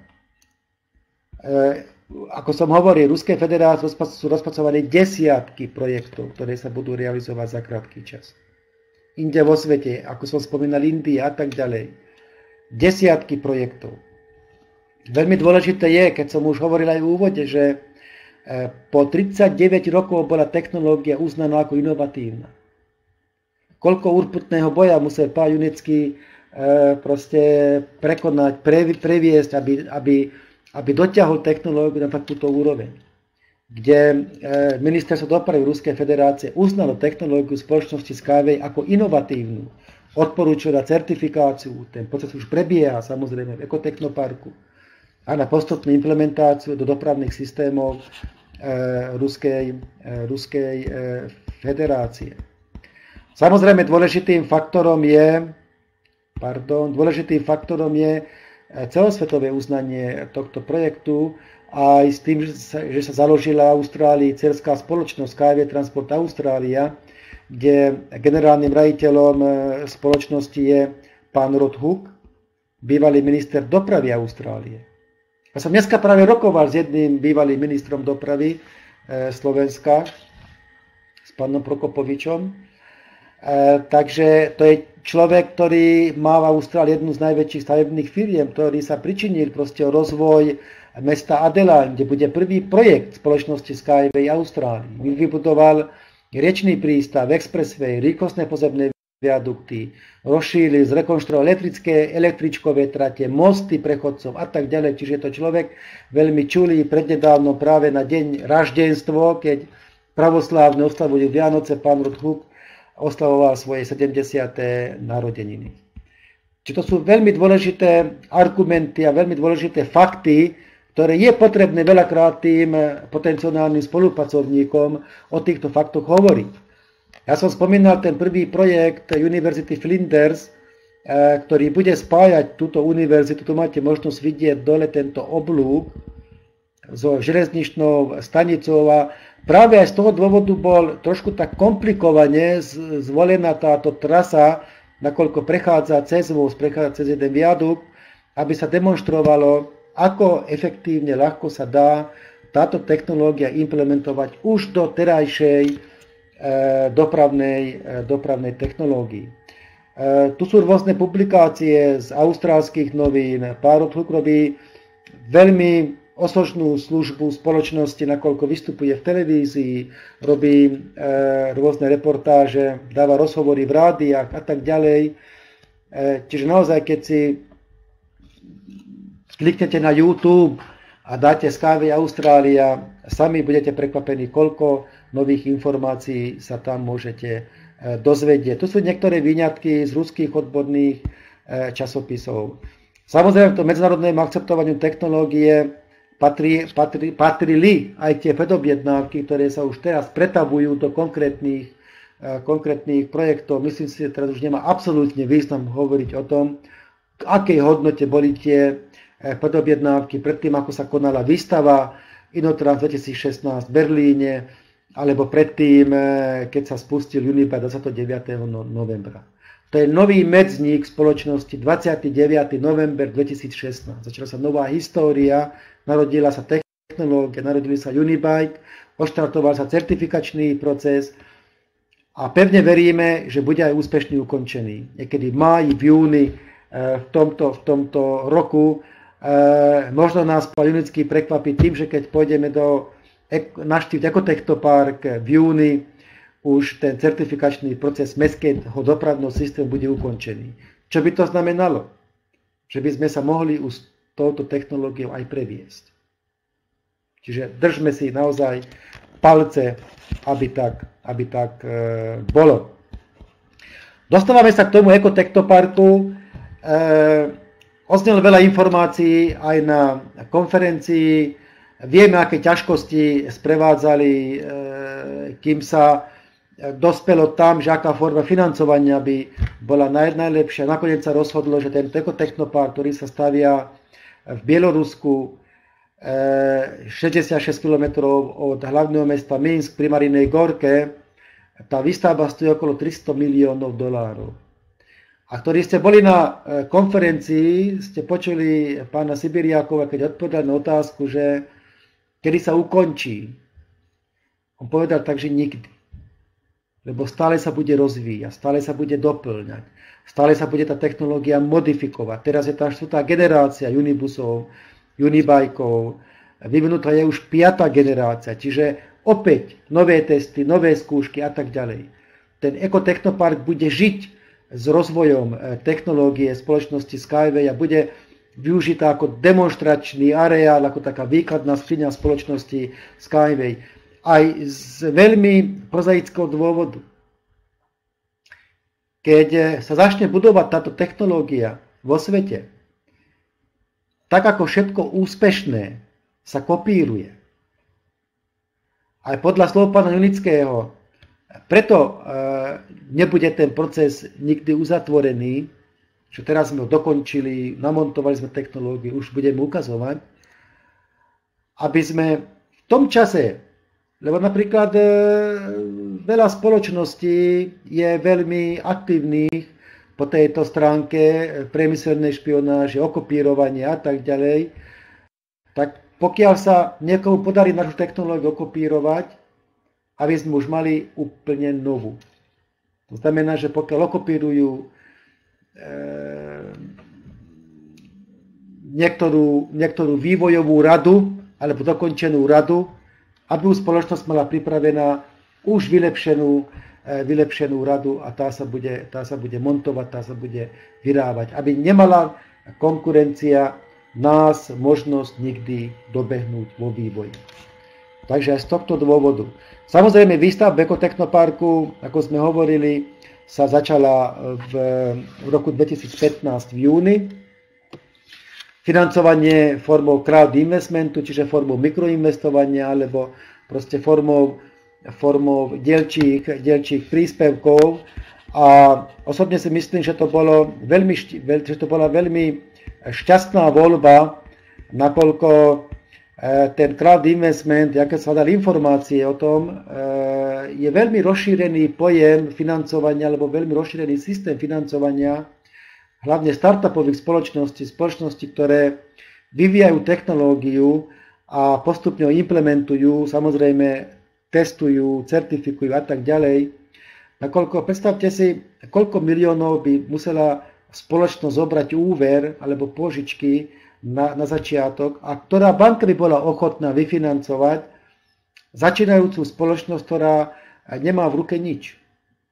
Ako som hovoril, Ruskej federácii sú rozpracované desiatky projektov, ktoré sa budú realizovať za krátky čas. Inde vo svete, ako som spomínal, India a tak ďalej. Desiatky projektov. Veľmi dôležité je, keď som už hovoril aj v úvode, že po tridsaťdeväť rokov bola technológia uznaná ako inovatívna. Koľko urputného boja musel pán Junický proste prekonať, previesť, aby, aby, aby dotiahol technológiu na takúto úroveň. Kde ministerstvo dopravy Ruskej federácie uznalo technológiu spoločnosti Skyway ako inovatívnu. Odporúčilo na certifikáciu, ten proces už prebieha samozrejme v ekotechnoparku a na postupnú implementáciu do dopravných systémov Ruskej, Ruskej federácie. Samozrejme dôležitým faktorom je, pardon, dôležitým faktorom je celosvetové uznanie tohto projektu aj s tým, že sa, že sa založila v Austrálii dcerská spoločnosť Skyway Transport Australia, kde generálnym riaditeľom spoločnosti je pán Rod Hook, bývalý minister dopravy Austrálie. Ja som dneska práve rokoval s jedným bývalým ministrom dopravy e, Slovenska, s pánom Prokopovičom. E, takže to je človek, ktorý má v Austrálii jednu z najväčších stavebných firiem, ktorý sa pričinil proste o rozvoj mesta Adelaide, kde bude prvý projekt spoločnosti Skyway Austrálii. Vybudoval riečný prístav, expressway, rýchlostné pozemné viadukty, rozšírili, zrekonštruovali elektrické, električkové trate, mosty prechodcov a tak ďalej. Čiže je to človek veľmi čulý, prednedávno práve na deň raždenstvo, keď pravoslávne oslavujú Vianoce, pán Rod Hook oslavoval svoje sedemdesiate narodeniny. Čiže to sú veľmi dôležité argumenty a veľmi dôležité fakty, ktoré je potrebné veľakrát tým potenciálnym spolupracovníkom o týchto faktoch hovoriť. Ja som spomínal ten prvý projekt University Flinders, ktorý bude spájať túto univerzitu. Tu máte možnosť vidieť dole tento oblúk so železničnou stanicou a práve aj z toho dôvodu bol trošku tak komplikovane zvolená táto trasa, nakoľko prechádza cez most, prechádza cez jeden viadukt, aby sa demonštrovalo, ako efektívne, ľahko sa dá táto technológia implementovať už do terajšej e, dopravnej, e, dopravnej technológii. E, tu sú rôzne publikácie z austrálskych novín. Pár Hook robí veľmi osožnú službu spoločnosti, nakoľko vystupuje v televízii, robí e, rôzne reportáže, dáva rozhovory v rádiách a tak ďalej. E, čiže naozaj, keď si kliknete na YouTube a dáte Skyway Austrália, sami budete prekvapení, koľko nových informácií sa tam môžete e, dozvedieť. Tu sú niektoré výňatky z ruských odborných e, časopisov. Samozrejme, to medzinárodnému akceptovaniu technológie Patrí, patrí, patrili aj tie predobjednávky, ktoré sa už teraz pretavujú do konkrétnych, konkrétnych projektov. Myslím si, že teraz už nemá absolútne význam hovoriť o tom, k akej hodnote boli tie predobjednávky predtým, ako sa konala výstava Inotrans dvetisícšestnásť v Berlíne, alebo predtým, keď sa spustil Unibike dvadsiateho deviateho novembra. To je nový medzník spoločnosti, dvadsiateho deviateho november dvetisícšestnásť. Začala sa nová história, narodila sa technológia, narodili sa Unibike, oštartoval sa certifikačný proces a pevne veríme, že bude aj úspešne ukončený. Niekedy v máji, v júni v tomto, v tomto roku. Možno nás pán Junický prekvapí tým, že keď pôjdeme do navštíviť Ekotechnopark v júni, už ten certifikačný proces mestského dopravného systému bude ukončený. Čo by to znamenalo? Že by sme sa mohli už touto technológiou aj previesť. Čiže držme si naozaj palce, aby tak, aby tak e, bolo. Dostávame sa k tomu Ekotechnoparku. E, Oznelo veľa informácií aj na konferencii. Vieme, aké ťažkosti sprevádzali, e, kým sa dospelo tam, že aká forma financovania by bola naj, najlepšia. Nakoniec sa rozhodlo, že ten Ekotechnopark, ktorý sa stavia v Bielorusku, šesťdesiatšesť kilometrov od hlavného mesta Minsk pri Marinej Gorke, tá výstavba stojí okolo tristo miliónov dolárov. A ktorí ste boli na konferencii, ste počuli pána Sibiriakova, keď odpovedal na otázku, že kedy sa ukončí. On povedal tak, že nikdy. Lebo stále sa bude rozvíjať, stále sa bude doplňať, stále sa bude tá technológia modifikovať. Teraz je tá štvrtá generácia Unibusov, Unibikeov, vyvinutá je už piatá generácia, čiže opäť nové testy, nové skúšky a tak ďalej. Ten Ekotechnopark bude žiť s rozvojom technológie spoločnosti Skyway a bude využitá ako demonstračný areál, ako taká výkladná skriňa spoločnosti Skyway. Aj z veľmi prozaického dôvodu. Keď sa začne budovať táto technológia vo svete, tak ako všetko úspešné sa kopíruje, aj podľa slov pána Junického, preto e, nebude ten proces nikdy uzatvorený, že teraz sme ho dokončili, namontovali sme technológiu, už budeme ukazovať, aby sme v tom čase, lebo napríklad e, veľa spoločností je veľmi aktívnych po tejto stránke priemyselnej špionáže, okopírovania a tak ďalej, tak pokiaľ sa niekomu podarí našu technológiu okopírovať, aby sme už mali úplne novú. To znamená, že pokiaľ okopírujú e, niektorú, niektorú vývojovú radu alebo dokončenú radu, aby už spoločnosť mala pripravená už vylepšenú, vylepšenú radu a tá sa, bude, tá sa bude montovať, tá sa bude vyrábať. Aby nemala konkurencia nás možnosť nikdy dobehnúť vo vývoji. Takže aj z tohto dôvodu. Samozrejme, výstavba Ekotechnoparku, ako sme hovorili, sa začala v, v roku dvetisícpätnásť v júni. Financovanie formou crowd investmentu, čiže formou mikroinvestovania, alebo proste formou, formou dielčích, dielčích príspevkov. A osobne si myslím, že to, bolo veľmi, že to bola veľmi šťastná voľba, nakoľko ten crowd investment, aké sa dali informácie o tom, je veľmi rozšírený pojem financovania, alebo veľmi rozšírený systém financovania, hlavne startupových spoločností, spoločností, ktoré vyvíjajú technológiu a postupne ho implementujú, samozrejme testujú, certifikujú a tak ďalej. Nakoľko, predstavte si, koľko miliónov by musela spoločnosť zobrať úver alebo požičky na, na začiatok a ktorá banka by bola ochotná vyfinancovať začínajúcu spoločnosť, ktorá nemá v ruke nič.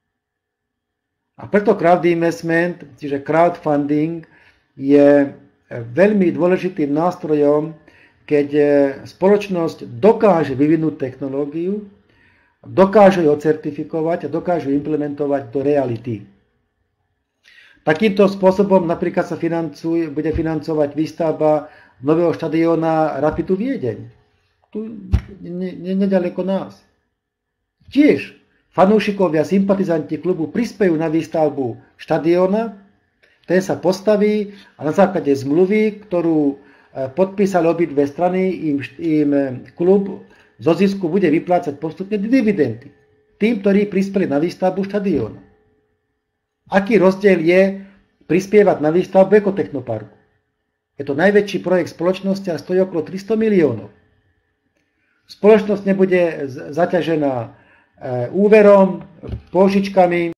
A preto crowd investment, čiže crowdfunding, je veľmi dôležitým nástrojom, keď spoločnosť dokáže vyvinúť technológiu, dokáže ju certifikovať a dokáže implementovať do reality. Takýmto spôsobom napríklad sa financuje, bude financovať výstavba nového štadióna Rapidu Viedeň. Tu nedaleko nás. Tiež fanúšikovia, sympatizanti klubu prispejú na výstavbu štadióna, ten sa postaví a na základe zmluvy, ktorú podpísali obidve strany, im, im klub zo zisku bude vyplácať postupne dividendy tým, ktorí prispeli na výstavbu štadióna. Aký rozdiel je prispievať na výstavbu ekotechnoparku? Je to najväčší projekt spoločnosti a stojí okolo tristo miliónov. Spoločnosť nebude zaťažená úverom, pôžičkami.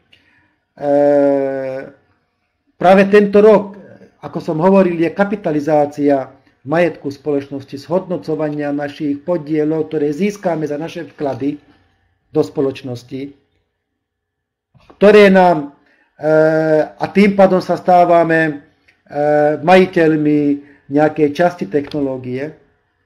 Práve tento rok, ako som hovoril, je kapitalizácia majetku spoločnosti, zhodnocovania našich podielov, ktoré získame za naše vklady do spoločnosti, ktoré nám a tým pádom sa stávame majiteľmi nejakej časti technológie,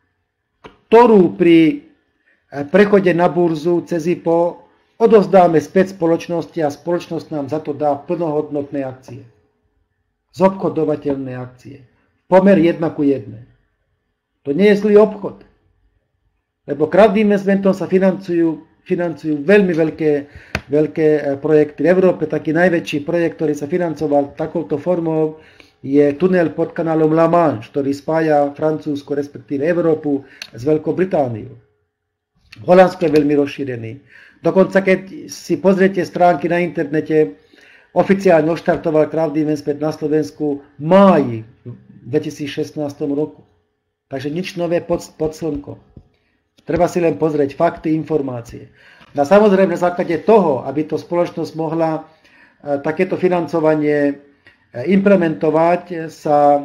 ktorú pri prechode na burzu cez í pé ó odovzdáme späť spoločnosti a spoločnosť nám za to dá plnohodnotné akcie. Zobchodovateľné akcie. Pomer jedna ku jednej. To nie je zlý obchod. Lebo crowd investmentom sa financujú financujú veľmi veľké, veľké projekty. V Európe taký najväčší projekt, ktorý sa financoval takouto formou, je tunel pod kanálom La Manche, ktorý spája Francúzsko, respektíve Európu s Veľkou Britániou. Holandsko je veľmi rozšírený. Dokonca, keď si pozriete stránky na internete, oficiálne odštartoval crowd investment na Slovensku v máji dvetisícšestnástom roku. Takže nič nové pod, pod slnkom. Treba si len pozrieť fakty, informácie. No samozrejme na základe toho, aby to spoločnosť mohla e, takéto financovanie e, implementovať, sa e,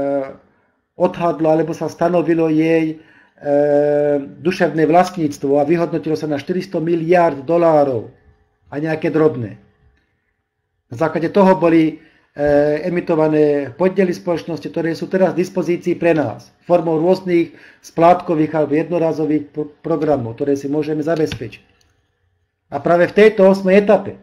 odhadlo alebo sa stanovilo jej e, duševné vlastníctvo a vyhodnotilo sa na štyristo miliárd dolárov a nejaké drobné. Na základe toho boli emitované podiely spoločnosti, ktoré sú teraz v dispozícii pre nás formou rôznych splátkových alebo jednorázových programov, ktoré si môžeme zabezpečiť. A práve v tejto osmej etape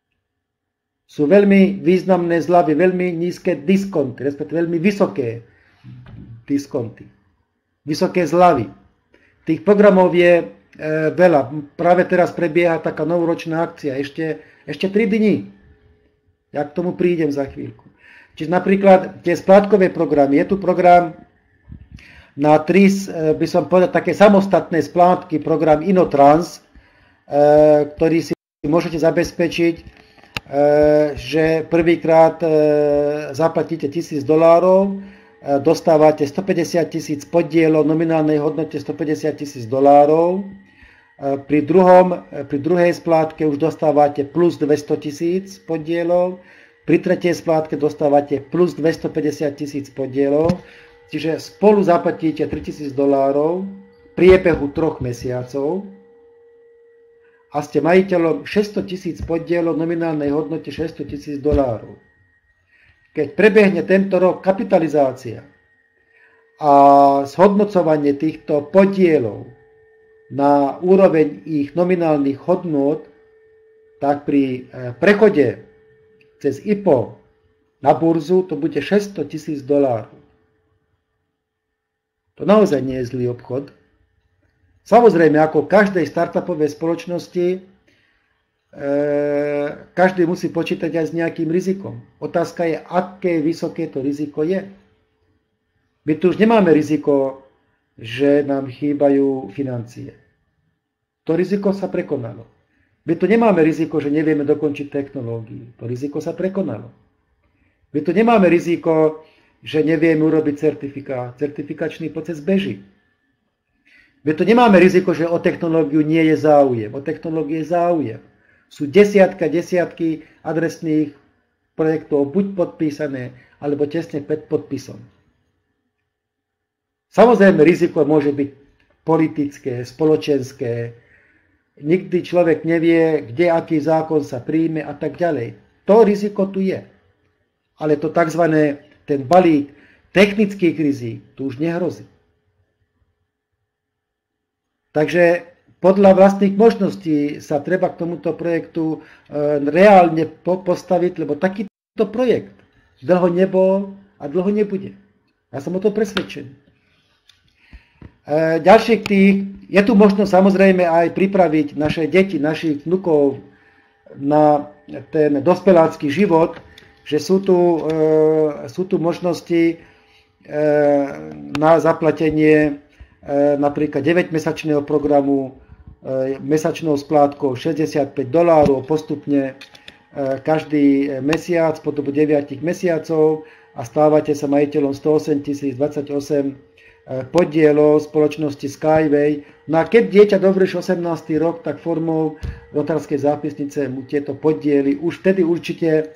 sú veľmi významné zľavy, veľmi nízke diskonty, respektíve veľmi vysoké diskonty, vysoké zľavy. Tých programov je e, veľa. Práve teraz prebieha taká novoročná akcia, ešte, ešte tri dni. Ja k tomu prídem za chvíľku. Čiže napríklad tie splátkové programy. Je tu program na tri, by som povedal, také samostatné splátky, program Inotrans, ktorý si môžete zabezpečiť, že prvýkrát zaplatíte tisíc dolárov, dostávate stopäťdesiat tisíc podielov, nominálnej hodnote stopäťdesiat tisíc dolárov. Pri, druhom, pri druhej splátke už dostávate plus dvesto tisíc podielov, pri tretej splátke dostávate plus dvestopäťdesiat tisíc podielov, čiže spolu zaplatíte tritisíc dolárov v priebehu troch mesiacov a ste majiteľom šesťsto tisíc podielov nominálnej hodnote šesťsto tisíc dolárov. Keď prebehne tento rok kapitalizácia a zhodnocovanie týchto podielov na úroveň ich nominálnych hodnôt, tak pri prechode cez í pé ó na burzu to bude šesťsto tisíc dolárov. To naozaj nie je zlý obchod. Samozrejme, ako v každej startupovej spoločnosti, e, každý musí počítať aj s nejakým rizikom. Otázka je, aké vysoké to riziko je. My tu už nemáme riziko že nám chýbajú financie. To riziko sa prekonalo. My tu nemáme riziko, že nevieme dokončiť technológiu. To riziko sa prekonalo. My tu nemáme riziko, že nevieme urobiť certifikát. Certifikačný proces beží. My tu nemáme riziko, že o technológiu nie je záujem. O technológie je záujem. Sú desiatka, desiatky adresných projektov buď podpísané, alebo tesne pred podpisom. Samozrejme, riziko môže byť politické, spoločenské. Nikdy človek nevie, kde aký zákon sa príjme a tak ďalej. To riziko tu je. Ale to tzv. Ten balík technických rizík tu už nehrozí. Takže podľa vlastných možností sa treba k tomuto projektu reálne postaviť, lebo takýto projekt dlho nebol a dlho nebude. Ja som o to presvedčený. Ďalších tých, je tu možnosť samozrejme aj pripraviť naše deti, našich vnukov na ten dospelácky život, že sú tu, sú tu možnosti na zaplatenie napríklad deväťmesačného programu, mesačnou splátkou šesťdesiatpäť dolárov postupne každý mesiac po dobu deväť mesiacov a stávate sa majiteľom stoosemtisíc tisíc dvadsaťosem podielov spoločnosti Skyway. No a keď dieťa dovrší osemnásty rok, tak formou notárskej zápisnice mu tieto podiely už vtedy určite e,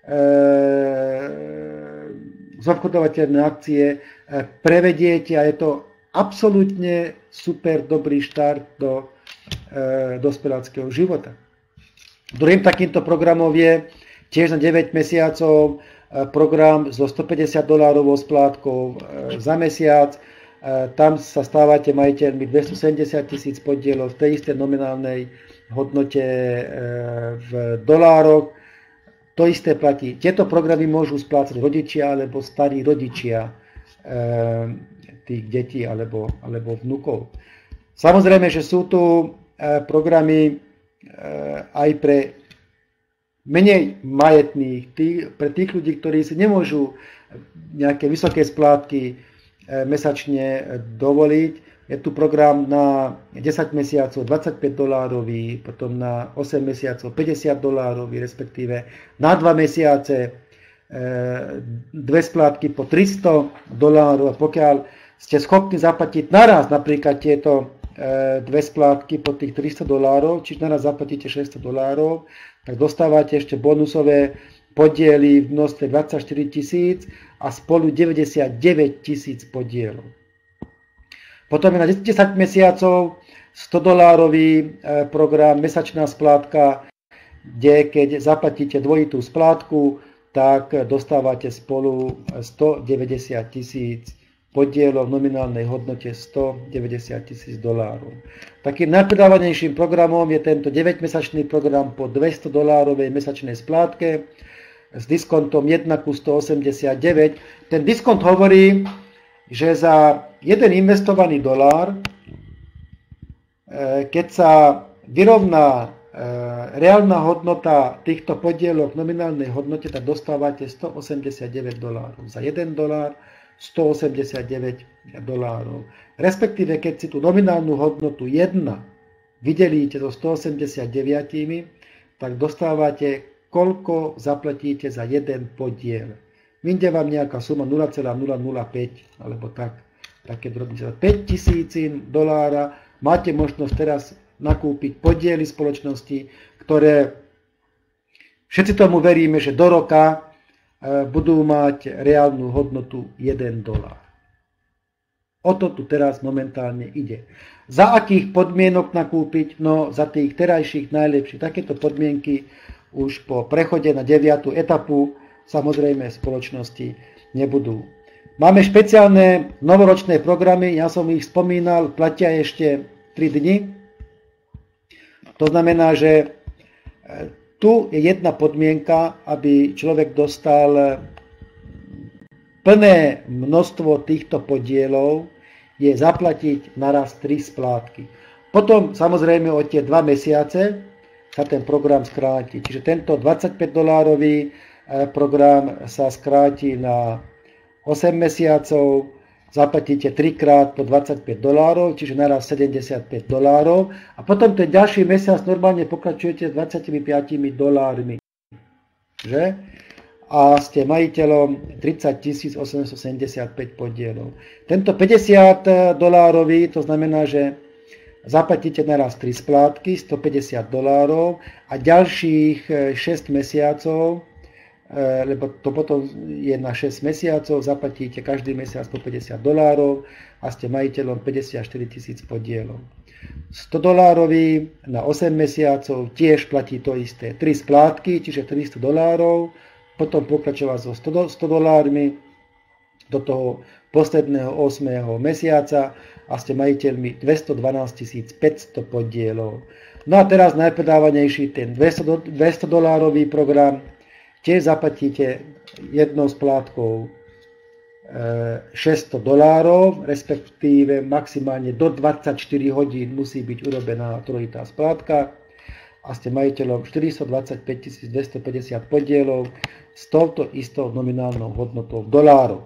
zobchodovateľné akcie e, prevediete a je to absolútne super dobrý štart do e, dospeláckého života. Druhým takýmto programom je tiež na deväť mesiacov e, program so stopäťdesiat dolárovou splátkou e, za mesiac. Tam sa stávate majiteľmi dvestosedemdesiat tisíc podielov v tej istej nominálnej hodnote v dolároch. To isté platí. Tieto programy môžu splácať rodičia alebo starí rodičia tých detí alebo, alebo vnukov. Samozrejme, že sú tu programy aj pre menej majetných, pre tých ľudí, ktorí si nemôžu nejaké vysoké splátky mesačne dovoliť. Je tu program na desať mesiacov dvadsaťpäť dolárový, potom na osem mesiacov päťdesiat dolárový, respektíve na dva mesiace dve splátky po tristo dolárov. A pokiaľ ste schopní zaplatiť naraz napríklad tieto dve splátky po tých tristo dolárov, čiže naraz zaplatíte šesťsto dolárov, tak dostávate ešte bonusové podiely v množstve dvadsaťštyri tisíc a spolu deväťdesiatdeväť tisíc podielov. Potom je na desať mesiacov sto dolárový program, mesačná splátka, kde keď zaplatíte dvojitú splátku, tak dostávate spolu stodeväťdesiat tisíc podielov v nominálnej hodnote stodeväťdesiat tisíc dolárov. Takým najpredávanejším programom je tento deväťmesačný program po dvesto dolárovej mesačnej splátke s diskontom jeden ku stoosemdesiatdeväť. Ten diskont hovorí, že za jeden investovaný dolár, keď sa vyrovná reálna hodnota týchto podielov v nominálnej hodnote, tak dostávate stoosemdesiatdeväť dolárov. Za jeden dolár stoosemdesiatdeväť dolárov. Respektíve, keď si tú nominálnu hodnotu jeden vydelíte so stoosemdesiatdeväť, tak dostávate, koľko zaplatíte za jeden podiel. Vyjde vám nejaká suma nula celá nula nula päť, alebo tak, také drobnice. päť tisíc dolára máte možnosť teraz nakúpiť podiely spoločnosti, ktoré všetci tomu veríme, že do roka budú mať reálnu hodnotu jeden dolár. O to tu teraz momentálne ide. Za akých podmienok nakúpiť? No za tých terajších najlepších. Takéto podmienky už po prechode na deviatu etapu samozrejme spoločnosti nebudú. Máme špeciálne novoročné programy, ja som ich spomínal, platia ešte tri dni. To znamená, že tu je jedna podmienka, aby človek dostal plné množstvo týchto podielov, je zaplatiť naraz tri splátky. Potom samozrejme o tie dva mesiace sa ten program skráti. Čiže tento dvadsaťpäť dolárový program sa skráti na osem mesiacov zaplatíte trikrát po dvadsaťpäť dolárov, čiže naraz sedemdesiatpäť dolárov a potom ten ďalší mesiac normálne pokračujete s dvadsaťpäť dolármi. Že? A ste majiteľom tridsaťtisíc osemstosedemdesiatpäť podielov. Tento päťdesiat dolárový, to znamená, že zaplatíte naraz tri splátky, stopäťdesiat dolárov a ďalších šesť mesiacov, lebo to potom je na šesť mesiacov, zaplatíte každý mesiac po päťdesiat dolárov a ste majiteľom päťdesiatštyri tisíc podielov. sto dolárový na osem mesiacov tiež platí to isté. tri splátky, čiže tristo dolárov, potom pokračovať so sto dolármi do toho posledného ôsmeho mesiaca a ste majiteľmi dvestodvanásť tisíc päťsto podielov. No a teraz najpredávanejší ten dvesto dolárový program. Tiež zaplatíte jednou splátkou šesťsto dolárov, respektíve maximálne do dvadsaťštyri hodín musí byť urobená trojitá splátka a ste majiteľom štyristodvadsaťpäť tisíc dvestopäťdesiat podielov s touto istou nominálnou hodnotou dolárov.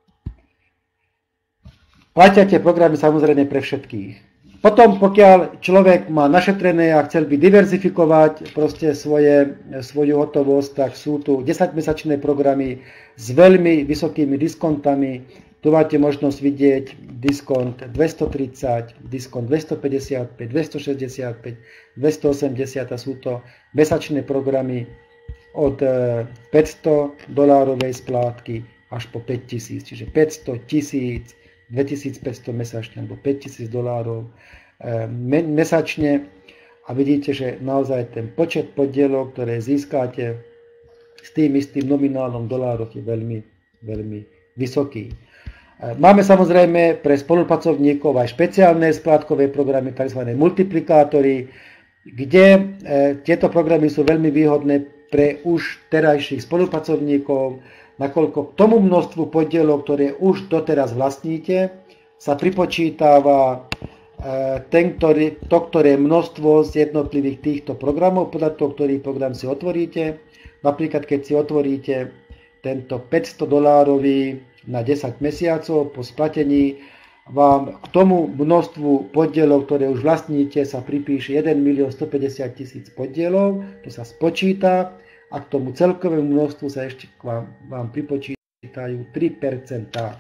Platia tie programy samozrejme pre všetkých. Potom, pokiaľ človek má našetrené a chcel by diverzifikovať proste svoje, svoju hotovosť, tak sú tu desaťmesačné programy s veľmi vysokými diskontami. Tu máte možnosť vidieť diskont dvestotridsať, diskont dvestopäťdesiatpäť, dvestošesťdesiatpäť, dvestoosemdesiat a sú to mesačné programy od päťsto dolárovej splátky až po päťtisíc, čiže päťsto, tisíc, dvetisícpäťsto mesačne alebo päťtisíc dolárov mesačne a vidíte, že naozaj ten počet podielov, ktoré získate s tým istým nominálom dolárov je veľmi, veľmi vysoký. Máme samozrejme pre spolupracovníkov aj špeciálne splátkové programy, tzv. Multiplikátory, kde tieto programy sú veľmi výhodné pre už terajších spolupracovníkov, nakoľko k tomu množstvu podielov, ktoré už doteraz vlastníte, sa pripočítava ten, ktorý, to, ktoré množstvo z jednotlivých týchto programov, podľa toho, ktorý program si otvoríte. Napríklad, keď si otvoríte tento päťsto dolárový na desať mesiacov po splatení, vám k tomu množstvu podielov, ktoré už vlastníte, sa pripíše jeden milión stopäťdesiat tisíc podielov, to sa spočíta a k tomu celkovému množstvu sa ešte vám, vám pripočítajú tri percentá.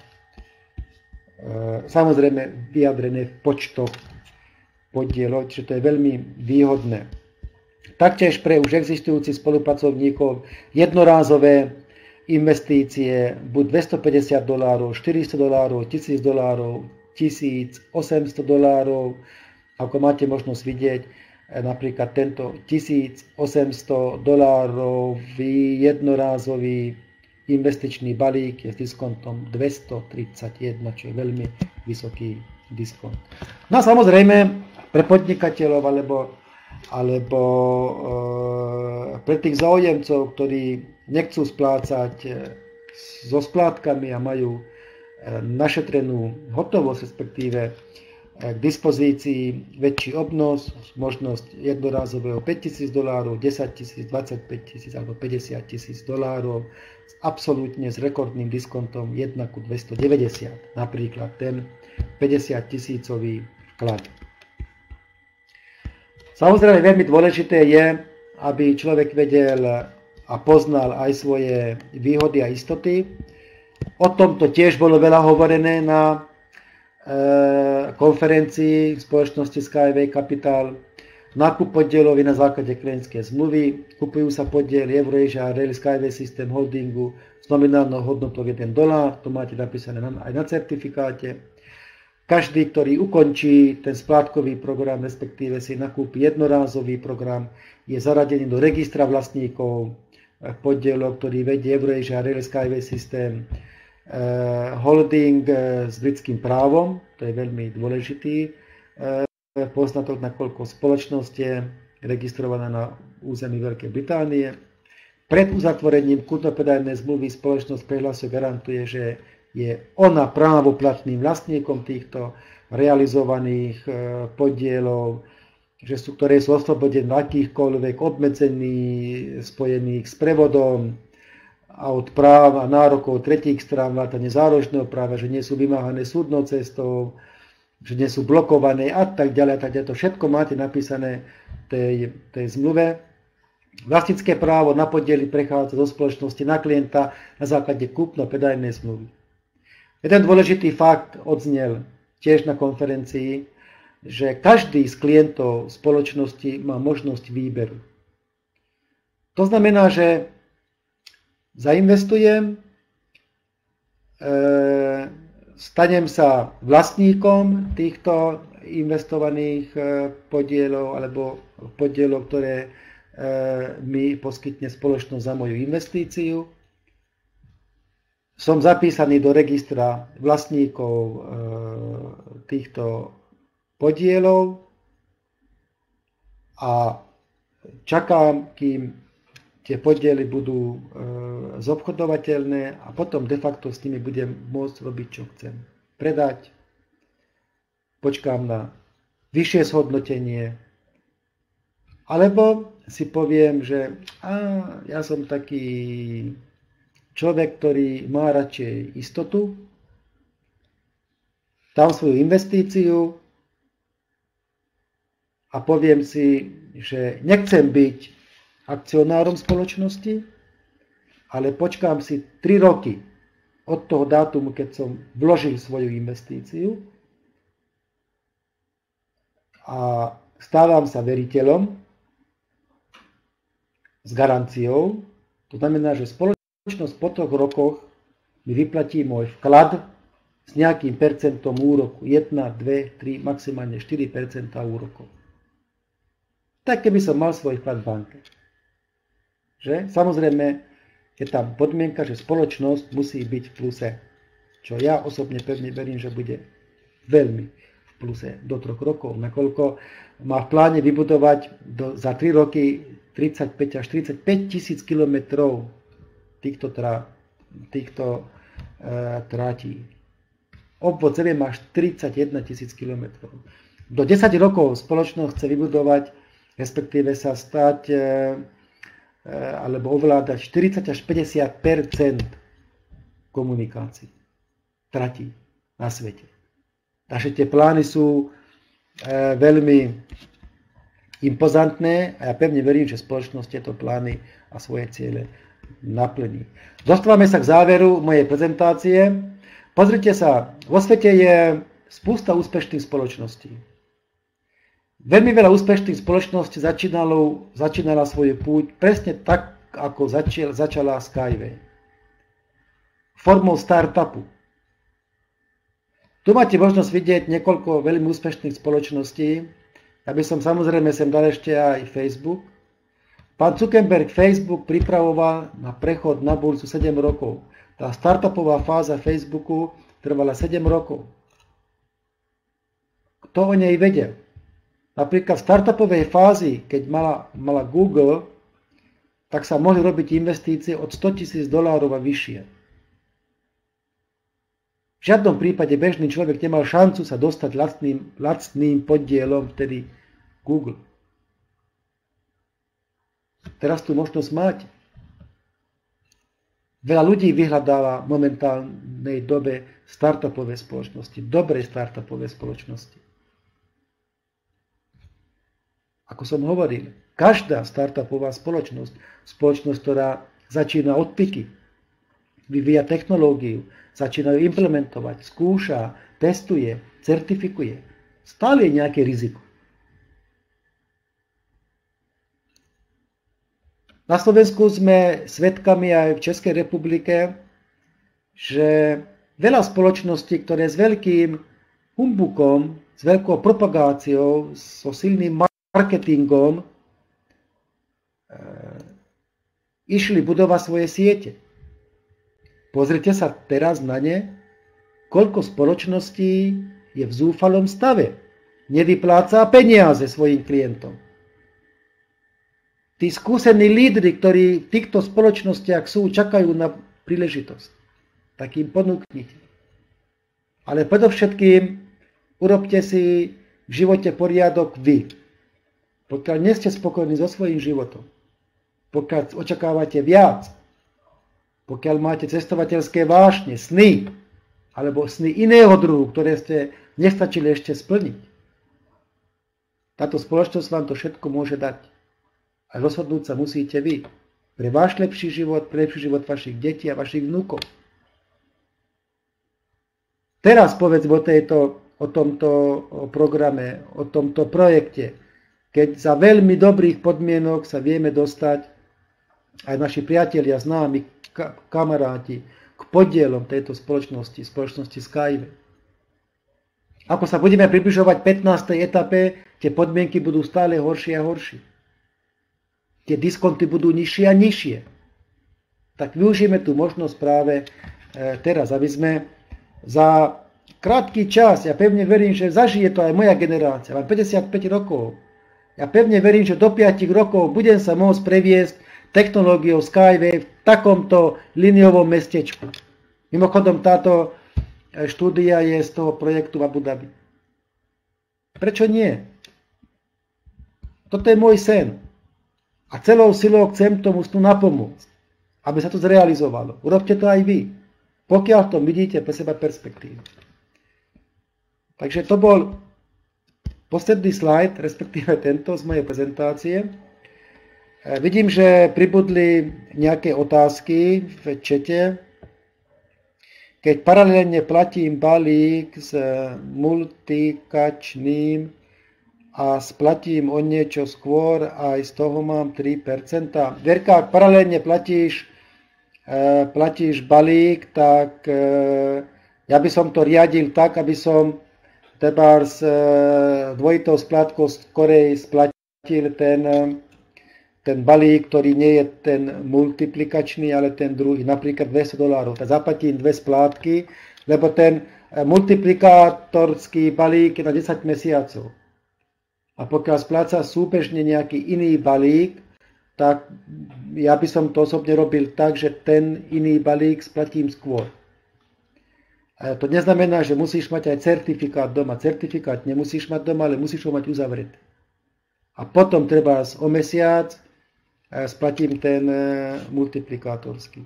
Samozrejme vyjadrené v počtoch podielov, čiže to je veľmi výhodné. Taktiež pre už existujúcich spolupracovníkov jednorázové investície buď dvestopäťdesiat dolárov, štyristo dolárov, tisíc dolárov, tisíc, osemsto dolárov. Ako máte možnosť vidieť, napríklad tento tisícosemsto dolárov jednorázový investičný balík je s diskontom dvestotridsaťjeden, čo je veľmi vysoký diskont. No a samozrejme pre podnikateľov alebo, alebo e, pre tých záujemcov, ktorí nechcú splácať e, so splátkami a majú e, našetrenú hotovosť, respektíve e, k dispozícii väčší obnos, možnosť jednorázového päťtisíc dolárov, desaťtisíc, dvadsaťpäť tisíc alebo päťdesiat tisíc dolárov, absolútne s rekordným diskontom jeden ku dvestodeväťdesiat, napríklad ten päťdesiat tisícový vklad. Samozrejme veľmi dôležité je, aby človek vedel a poznal aj svoje výhody a istoty. O tomto tiež bolo veľa hovorené na e, konferencii spoločnosti Skyway Capital. Nákup podielov je na základe klientskej zmluvy. Kupujú sa podiely Eurasia Rail Skyway System Holdingu s nominálnou hodnotou jeden dolár. To máte napísané aj na certifikáte. Každý, ktorý ukončí ten splátkový program, respektíve si nakúpi jednorázový program, je zaradený do registra vlastníkov podielov, ktorý vedie Eurasia Rail Skyway System Holding s britským právom. To je veľmi dôležitý poznatok, nakoľko spoločnosť je registrovaná na území Veľkej Británie. Pred uzatvorením kupno-predajnej zmluvy spoločnosť prehlasuje, garantuje, že je ona právoplatným vlastníkom týchto realizovaných podielov, že sú, ktoré sú oslobodené akýchkoľvek obmedzení spojených s prevodom a od práv a nárokov tretích strán, vrátane záložného práva, že nie sú vymáhané súdnou cestou, že nie sú blokované a tak ďalej, a tak ďalej. To všetko máte napísané v tej, tej zmluve. Vlastnícke právo na podiely prechádza zo spoločnosti na klienta na základe kúpno-predajnej zmluvy. Jeden dôležitý fakt odznel tiež na konferencii, že každý z klientov spoločnosti má možnosť výberu. To znamená, že zainvestujem, e, stanem sa vlastníkom týchto investovaných e, podielov alebo podielov, ktoré e, mi poskytne spoločnosť za moju investíciu. Som zapísaný do registra vlastníkov e, týchto podielov a čakám, kým tie podiely budú e, zobchodovateľné a potom de facto s nimi budem môcť robiť, čo chcem. Predať, počkám na vyššie zhodnotenie, alebo si poviem, že á, ja som taký človek, ktorý má radšej istotu, dám svoju investíciu a poviem si, že nechcem byť akcionárom spoločnosti, ale počkám si tri roky od toho dátumu, keď som vložil svoju investíciu a stávam sa veriteľom s garanciou. To znamená, že spoločnosť po troch rokoch mi vyplatí môj vklad s nejakým percentom úroku. jedna, dva, tri, maximálne štyri percentá úrokov. Tak keby som mal svoj vklad v banke. Že? Samozrejme, je tam podmienka, že spoločnosť musí byť v pluse. Čo ja osobne pevne verím, že bude veľmi v pluse do troch rokov. Nakoľko má v pláne vybudovať do, za tri roky tridsaťpäť až tridsaťpäť tisíc kilometrov týchto, tra, týchto e, trátí. Obvod celé má tridsaťjeden tisíc kilometrov. Do desať rokov spoločnosť chce vybudovať, respektíve sa stať e, alebo ovládať štyridsať až päťdesiat percent komunikácií, tratí na svete. Takže tie plány sú e, veľmi impozantné a ja pevne verím, že spoločnosť tieto plány a svoje ciele naplní. Dostávame sa k záveru mojej prezentácie. Pozrite sa, vo svete je spústa úspešných spoločností. Veľmi veľa úspešných spoločností začínalo, začínala svoju púť presne tak, ako začal, začala Skyway. Formou startupu. Tu máte možnosť vidieť niekoľko veľmi úspešných spoločností. Ja by som samozrejme sem dal ešte aj Facebook. Pán Zuckerberg Facebook pripravoval na prechod na burzu sedem rokov. Tá startupová fáza Facebooku trvala sedem rokov. Kto o nej vedel? Napríklad v startupovej fázi, keď mala, mala Google, tak sa mohli robiť investície od sto tisíc dolárov a vyššie. V žiadnom prípade bežný človek nemal šancu sa dostať lacným, lacným podielom vtedy Google. Teraz tu možnosť máte. Veľa ľudí vyhľadáva v momentálnej dobe startupové spoločnosti, dobré startupové spoločnosti. Ako som hovoril, každá startupová spoločnosť, spoločnosť, ktorá začína od piky, vyvíja technológiu, začína ju implementovať, skúša, testuje, certifikuje, stále je nejaké riziko. Na Slovensku sme svedkami aj v Českej republike, že veľa spoločností, ktoré s veľkým humbukom, s veľkou propagáciou, so silným marketingom e, išli budovať svoje siete. Pozrite sa teraz na ne, koľko spoločností je v zúfalom stave. Nevypláca peniaze svojim klientom. Tí skúsení lídri, ktorí v týchto spoločnostiach sú, čakajú na príležitosť. Tak im ponúknite. Ale predovšetkým urobte si v živote poriadok vy. Pokiaľ nie ste spokojní so svojím životom, pokiaľ očakávate viac, Pokiaľ máte cestovateľské vášne, sny, alebo sny iného druhu, ktoré ste nestačili ešte splniť, táto spoločnosť vám to všetko môže dať. A rozhodnúť sa musíte vy. Pre váš lepší život, pre lepší život vašich detí a vašich vnúkov. Teraz povedzme o, tejto, o tomto programe, o tomto projekte, keď za veľmi dobrých podmienok sa vieme dostať aj naši priatelia, známi, kamaráti, k podielom tejto spoločnosti, spoločnosti Skyway. Ako sa budeme približovať pätnástej etape, tie podmienky budú stále horšie a horšie. Tie diskonty budú nižšie a nižšie. Tak využijeme tú možnosť práve e, teraz, aby sme za krátky čas, ja pevne verím, že zažije to aj moja generácia, mám päťdesiatpäť rokov. Ja pevne verím, že do päť rokov budem sa môcť previesť technológiou Skyway v takomto liniovom mestečku. Mimochodom, táto štúdia je z toho projektu v Abu Dhabi. Prečo nie? Toto je môj sen. A celou silou chcem tomu snu napomôcť, aby sa to zrealizovalo. Urobte to aj vy, pokiaľ v tom vidíte pre seba perspektívu. Takže to bol posledný slajd, respektíve tento z mojej prezentácie. Vidím, že pribudli nejaké otázky v čete. Keď paralelne platím balík s multikačným a splatím o niečo skôr, aj z toho mám tri percentá. Verka, ak paralelne platíš, e, platíš balík, tak e, ja by som to riadil tak, aby som teba s e, dvojitou splátkou skorej splatil ten, ten balík, ktorý nie je ten multiplikačný, ale ten druhý, napríklad dvesto dolárov. Tak zaplatím dve splátky, lebo ten multiplikátorský balík je na desať mesiacov. A pokiaľ spláca súbežne nejaký iný balík, tak ja by som to osobne robil tak, že ten iný balík splatím skôr. A to neznamená, že musíš mať aj certifikát doma. Certifikát nemusíš mať doma, ale musíš ho mať uzavretý. A potom treba o mesiac splatím ten multiplikátorský.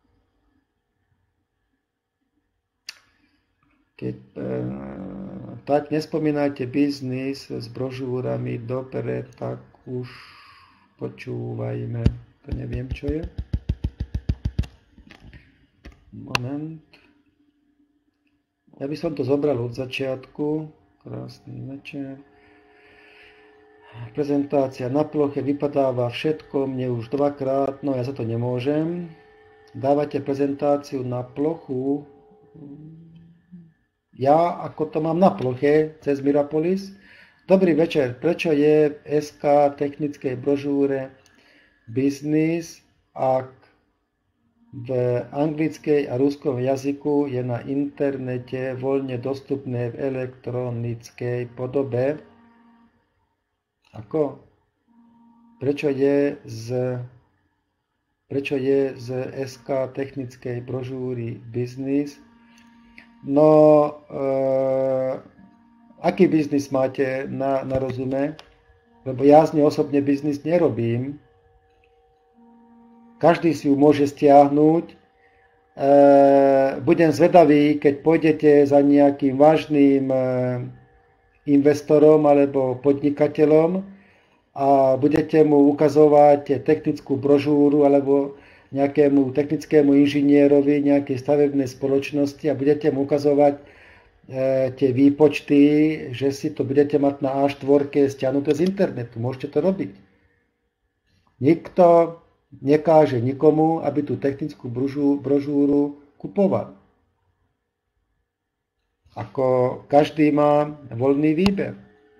Keď, tak nespomínajte biznis s brožúrami dobre, tak už počúvajme. To neviem, čo je. Moment. Ja by som to zobral od začiatku. Krásny večer. Prezentácia na ploche, vypadáva všetko, mne už dvakrát, no ja za to nemôžem. Dávate prezentáciu na plochu. Ja, ako to mám na ploche, cez Mirapolis. Dobrý večer, prečo je v es ká technickej brožúre biznis, ak v anglickej a ruskom jazyku je na internete voľne dostupné v elektronickej podobe? Ako? Prečo je z, prečo je z es ká technickej brožúry biznis? No, e, aký biznis máte na, na rozume? Lebo ja z nej osobne biznis nerobím. Každý si ju môže stiahnuť. E, budem zvedavý, keď pôjdete za nejakým vážnym e, investorom alebo podnikateľom a budete mu ukazovať technickú brožúru alebo nejakému technickému inžinierovi nejakej stavebnej spoločnosti a budete mu ukazovať e, tie výpočty, že si to budete mať na á štyri stiahnuté z internetu. Môžete to robiť. Nikto nekáže nikomu, aby tú technickú brožúru, brožúru kupoval. Ako každý má voľný výber.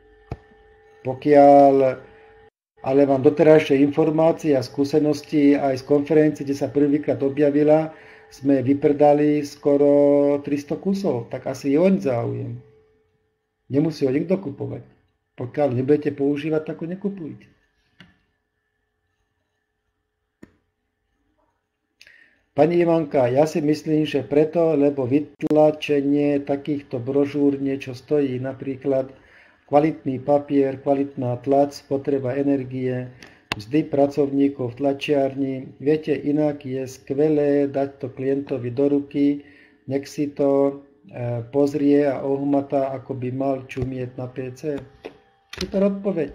Pokiaľ ale vám doterajšie informácie a skúsenosti aj z konferencie, kde sa prvýkrát objavila, sme vypredali skoro tristo kusov, tak asi je oň záujem. Nemusí ho nikto kupovať. Pokiaľ nebudete používať, tak ho nekupujte. Pani Ivanka, ja si myslím, že preto, lebo vytlačenie takýchto brožúr niečo stojí, napríklad kvalitný papier, kvalitná tlač, spotreba energie, mzdy pracovníkov v tlačiarni. Viete, inak je skvelé dať to klientovi do ruky, nech si to e, pozrie a ohmatá, ako by mal čumieť na pé cé. Super odpoveď.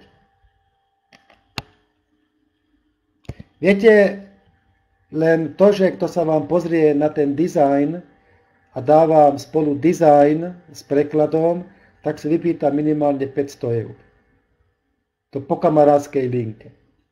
Viete, len to, že kto sa vám pozrie na ten dizajn a dá vám spolu dizajn s prekladom, tak si vypýta minimálne päťsto eur. To po kamarádskej linke.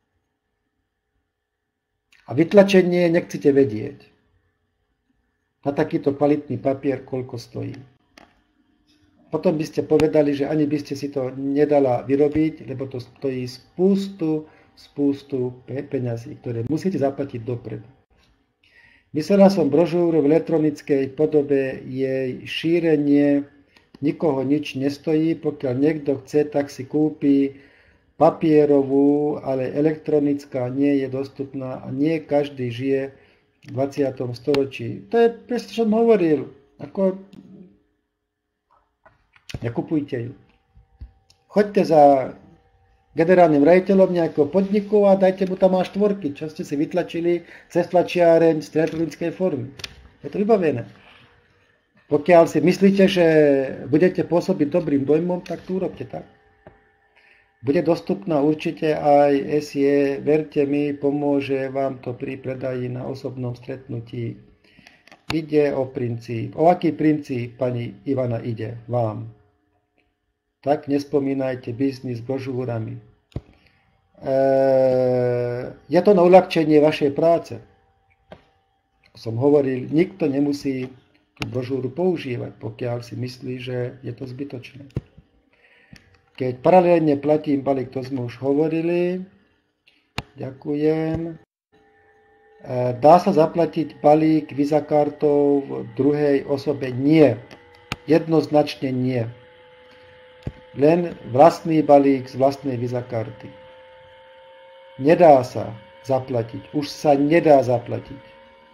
A vytlačenie nechcete vedieť. Na takýto kvalitný papier koľko stojí. Potom by ste povedali, že ani by ste si to nedala vyrobiť, lebo to stojí spustu, spustu peňazí, ktoré musíte zaplatiť dopredu. Myslela som brožúru v elektronickej podobe, jej šírenie nikoho nič nestojí, pokiaľ niekto chce, tak si kúpi papierovú, ale elektronická nie je dostupná a nie každý žije v dvadsiatom storočí. To je presne, čo som hovoril. Ako... Nekupujte ju. Choďte za generálnym riaditeľom nejakého podniku a dajte mu tam až štvorky, čo ste si vytlačili cez tlačiareň z elektronickej formy. Je to vybavené. Pokiaľ si myslíte, že budete pôsobiť dobrým dojmom, tak to urobte tak. Bude dostupná určite aj es je, verte mi, pomôže vám to pri predaji na osobnom stretnutí. Ide o princíp. O aký princíp, pani Ivana, ide vám? Tak nespomínajte biznis s brožúrami. E, je to na uľahčenie vašej práce. Som hovoril, nikto nemusí tú brožúru používať, pokiaľ si myslí, že je to zbytočné. Keď paralelne platím balík, to sme už hovorili. Ďakujem. Dá sa zaplatiť balík Visa kartou v druhej osobe? Nie. Jednoznačne nie. Len vlastný balík z vlastnej Visa karty. Nedá sa zaplatiť. Už sa nedá zaplatiť.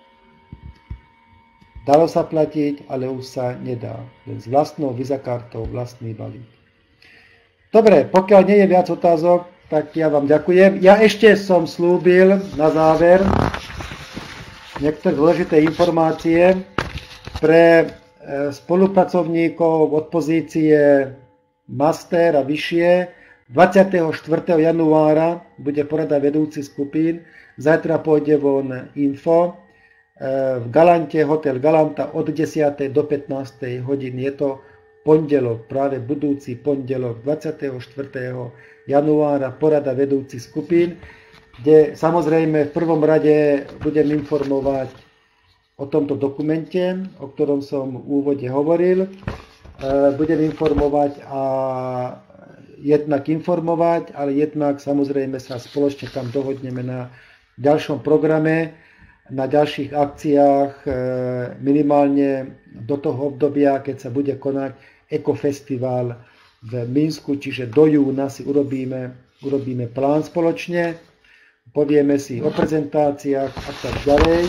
Dalo sa platiť, ale už sa nedá. Len s vlastnou Visa kartou vlastný balík. Dobre, pokiaľ nie je viac otázok, tak ja vám ďakujem. Ja ešte som slúbil na záver niektoré dôležité informácie pre spolupracovníkov od pozície master a vyššie. dvadsiateho štvrtého januára bude porada vedúcich skupín. Zajtra pôjde von info. V Galante, hotel Galanta od desiatej do pätnástej hodiny. Je to pondelok, práve budúci pondelok dvadsiateho štvrtého januára porada vedúcich skupín, kde samozrejme v prvom rade budem informovať o tomto dokumente, o ktorom som v úvode hovoril. Budem informovať a jednak informovať, ale jednak samozrejme sa spoločne tam dohodneme na ďalšom programe, na ďalších akciách, minimálne do toho obdobia, keď sa bude konať Ekofestival v Minsku, čiže do júna si urobíme, urobíme plán spoločne, povieme si o prezentáciách a tak ďalej.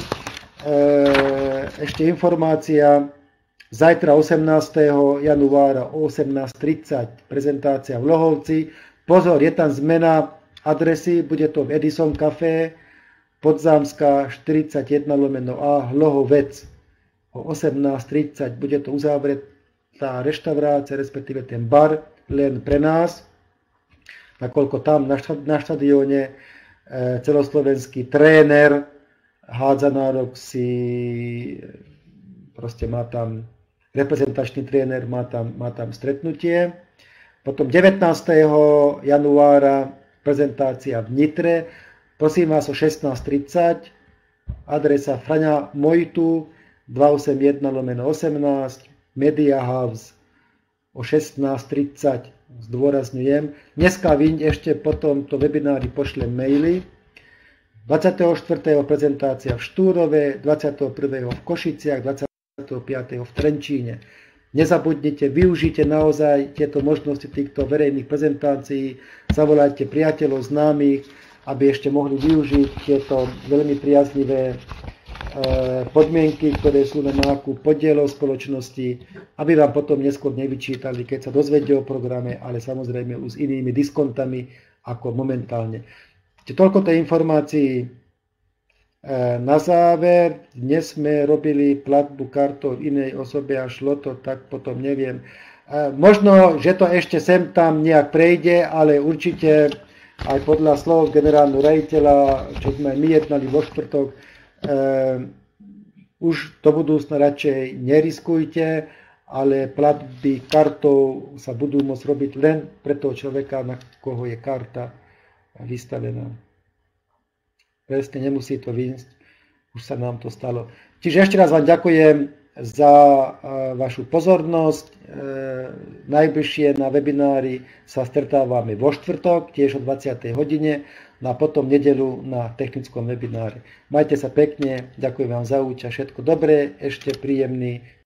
Ešte informácia, zajtra osemnásteho januára o osemnásť tridsať prezentácia v Lohovci. Pozor, je tam zmena adresy, bude to v Edison Café, Podzámska štyridsaťjeden lomeno A, Hlohovec. O osemnásť tridsať bude to uzavretá reštaurácia, respektíve ten bar, len pre nás, nakoľko tam na, štad, na štadióne e, celoslovenský tréner hádzanárok si proste má tam reprezentačný tréner, má tam, má tam stretnutie. Potom devätnásteho januára prezentácia v Nitre. Prosím vás o šestnásť tridsať, adresa Fraňa Mojtu dvestoosemdesiatjeden lomeno osemnásť, Media House o šestnásť tridsať, zdôrazňujem. Dneska vyň ešte po tomto webinári pošlem maily. dvadsiateho štvrtého prezentácia v Štúrove, dvadsiateho prvého v Košiciach, dvadsiateho piateho v Trenčíne. Nezabudnite, využite naozaj tieto možnosti týchto verejných prezentácií, zavolajte priateľov, známych, aby ešte mohli využiť tieto veľmi priaznivé podmienky, ktoré sú na nákup podielov spoločnosti, aby vám potom neskôr nevyčítali, keď sa dozvedia o programe, ale samozrejme už s inými diskontami ako momentálne. Toľko tej informácií. Na záver, dnes sme robili platbu kartou inej osobe a šlo to, tak potom neviem. Možno, že to ešte sem tam nejak prejde, ale určite aj podľa slov generálneho riaditeľa, čo sme my jednali vo štvrtok, eh, už do budúcna radšej neriskujte, ale platby kartou sa budú môcť robiť len pre toho človeka, na koho je karta vystavená. Presne, nemusí to výjsť, už sa nám to stalo. Čiže ešte raz vám ďakujem za vašu pozornosť. Najbližšie na webinári sa stretávame vo štvrtok, tiež o dvadsiatej hodine, a potom nedeľu na technickom webinári. Majte sa pekne, ďakujem vám za účasť, všetko dobré, ešte príjemný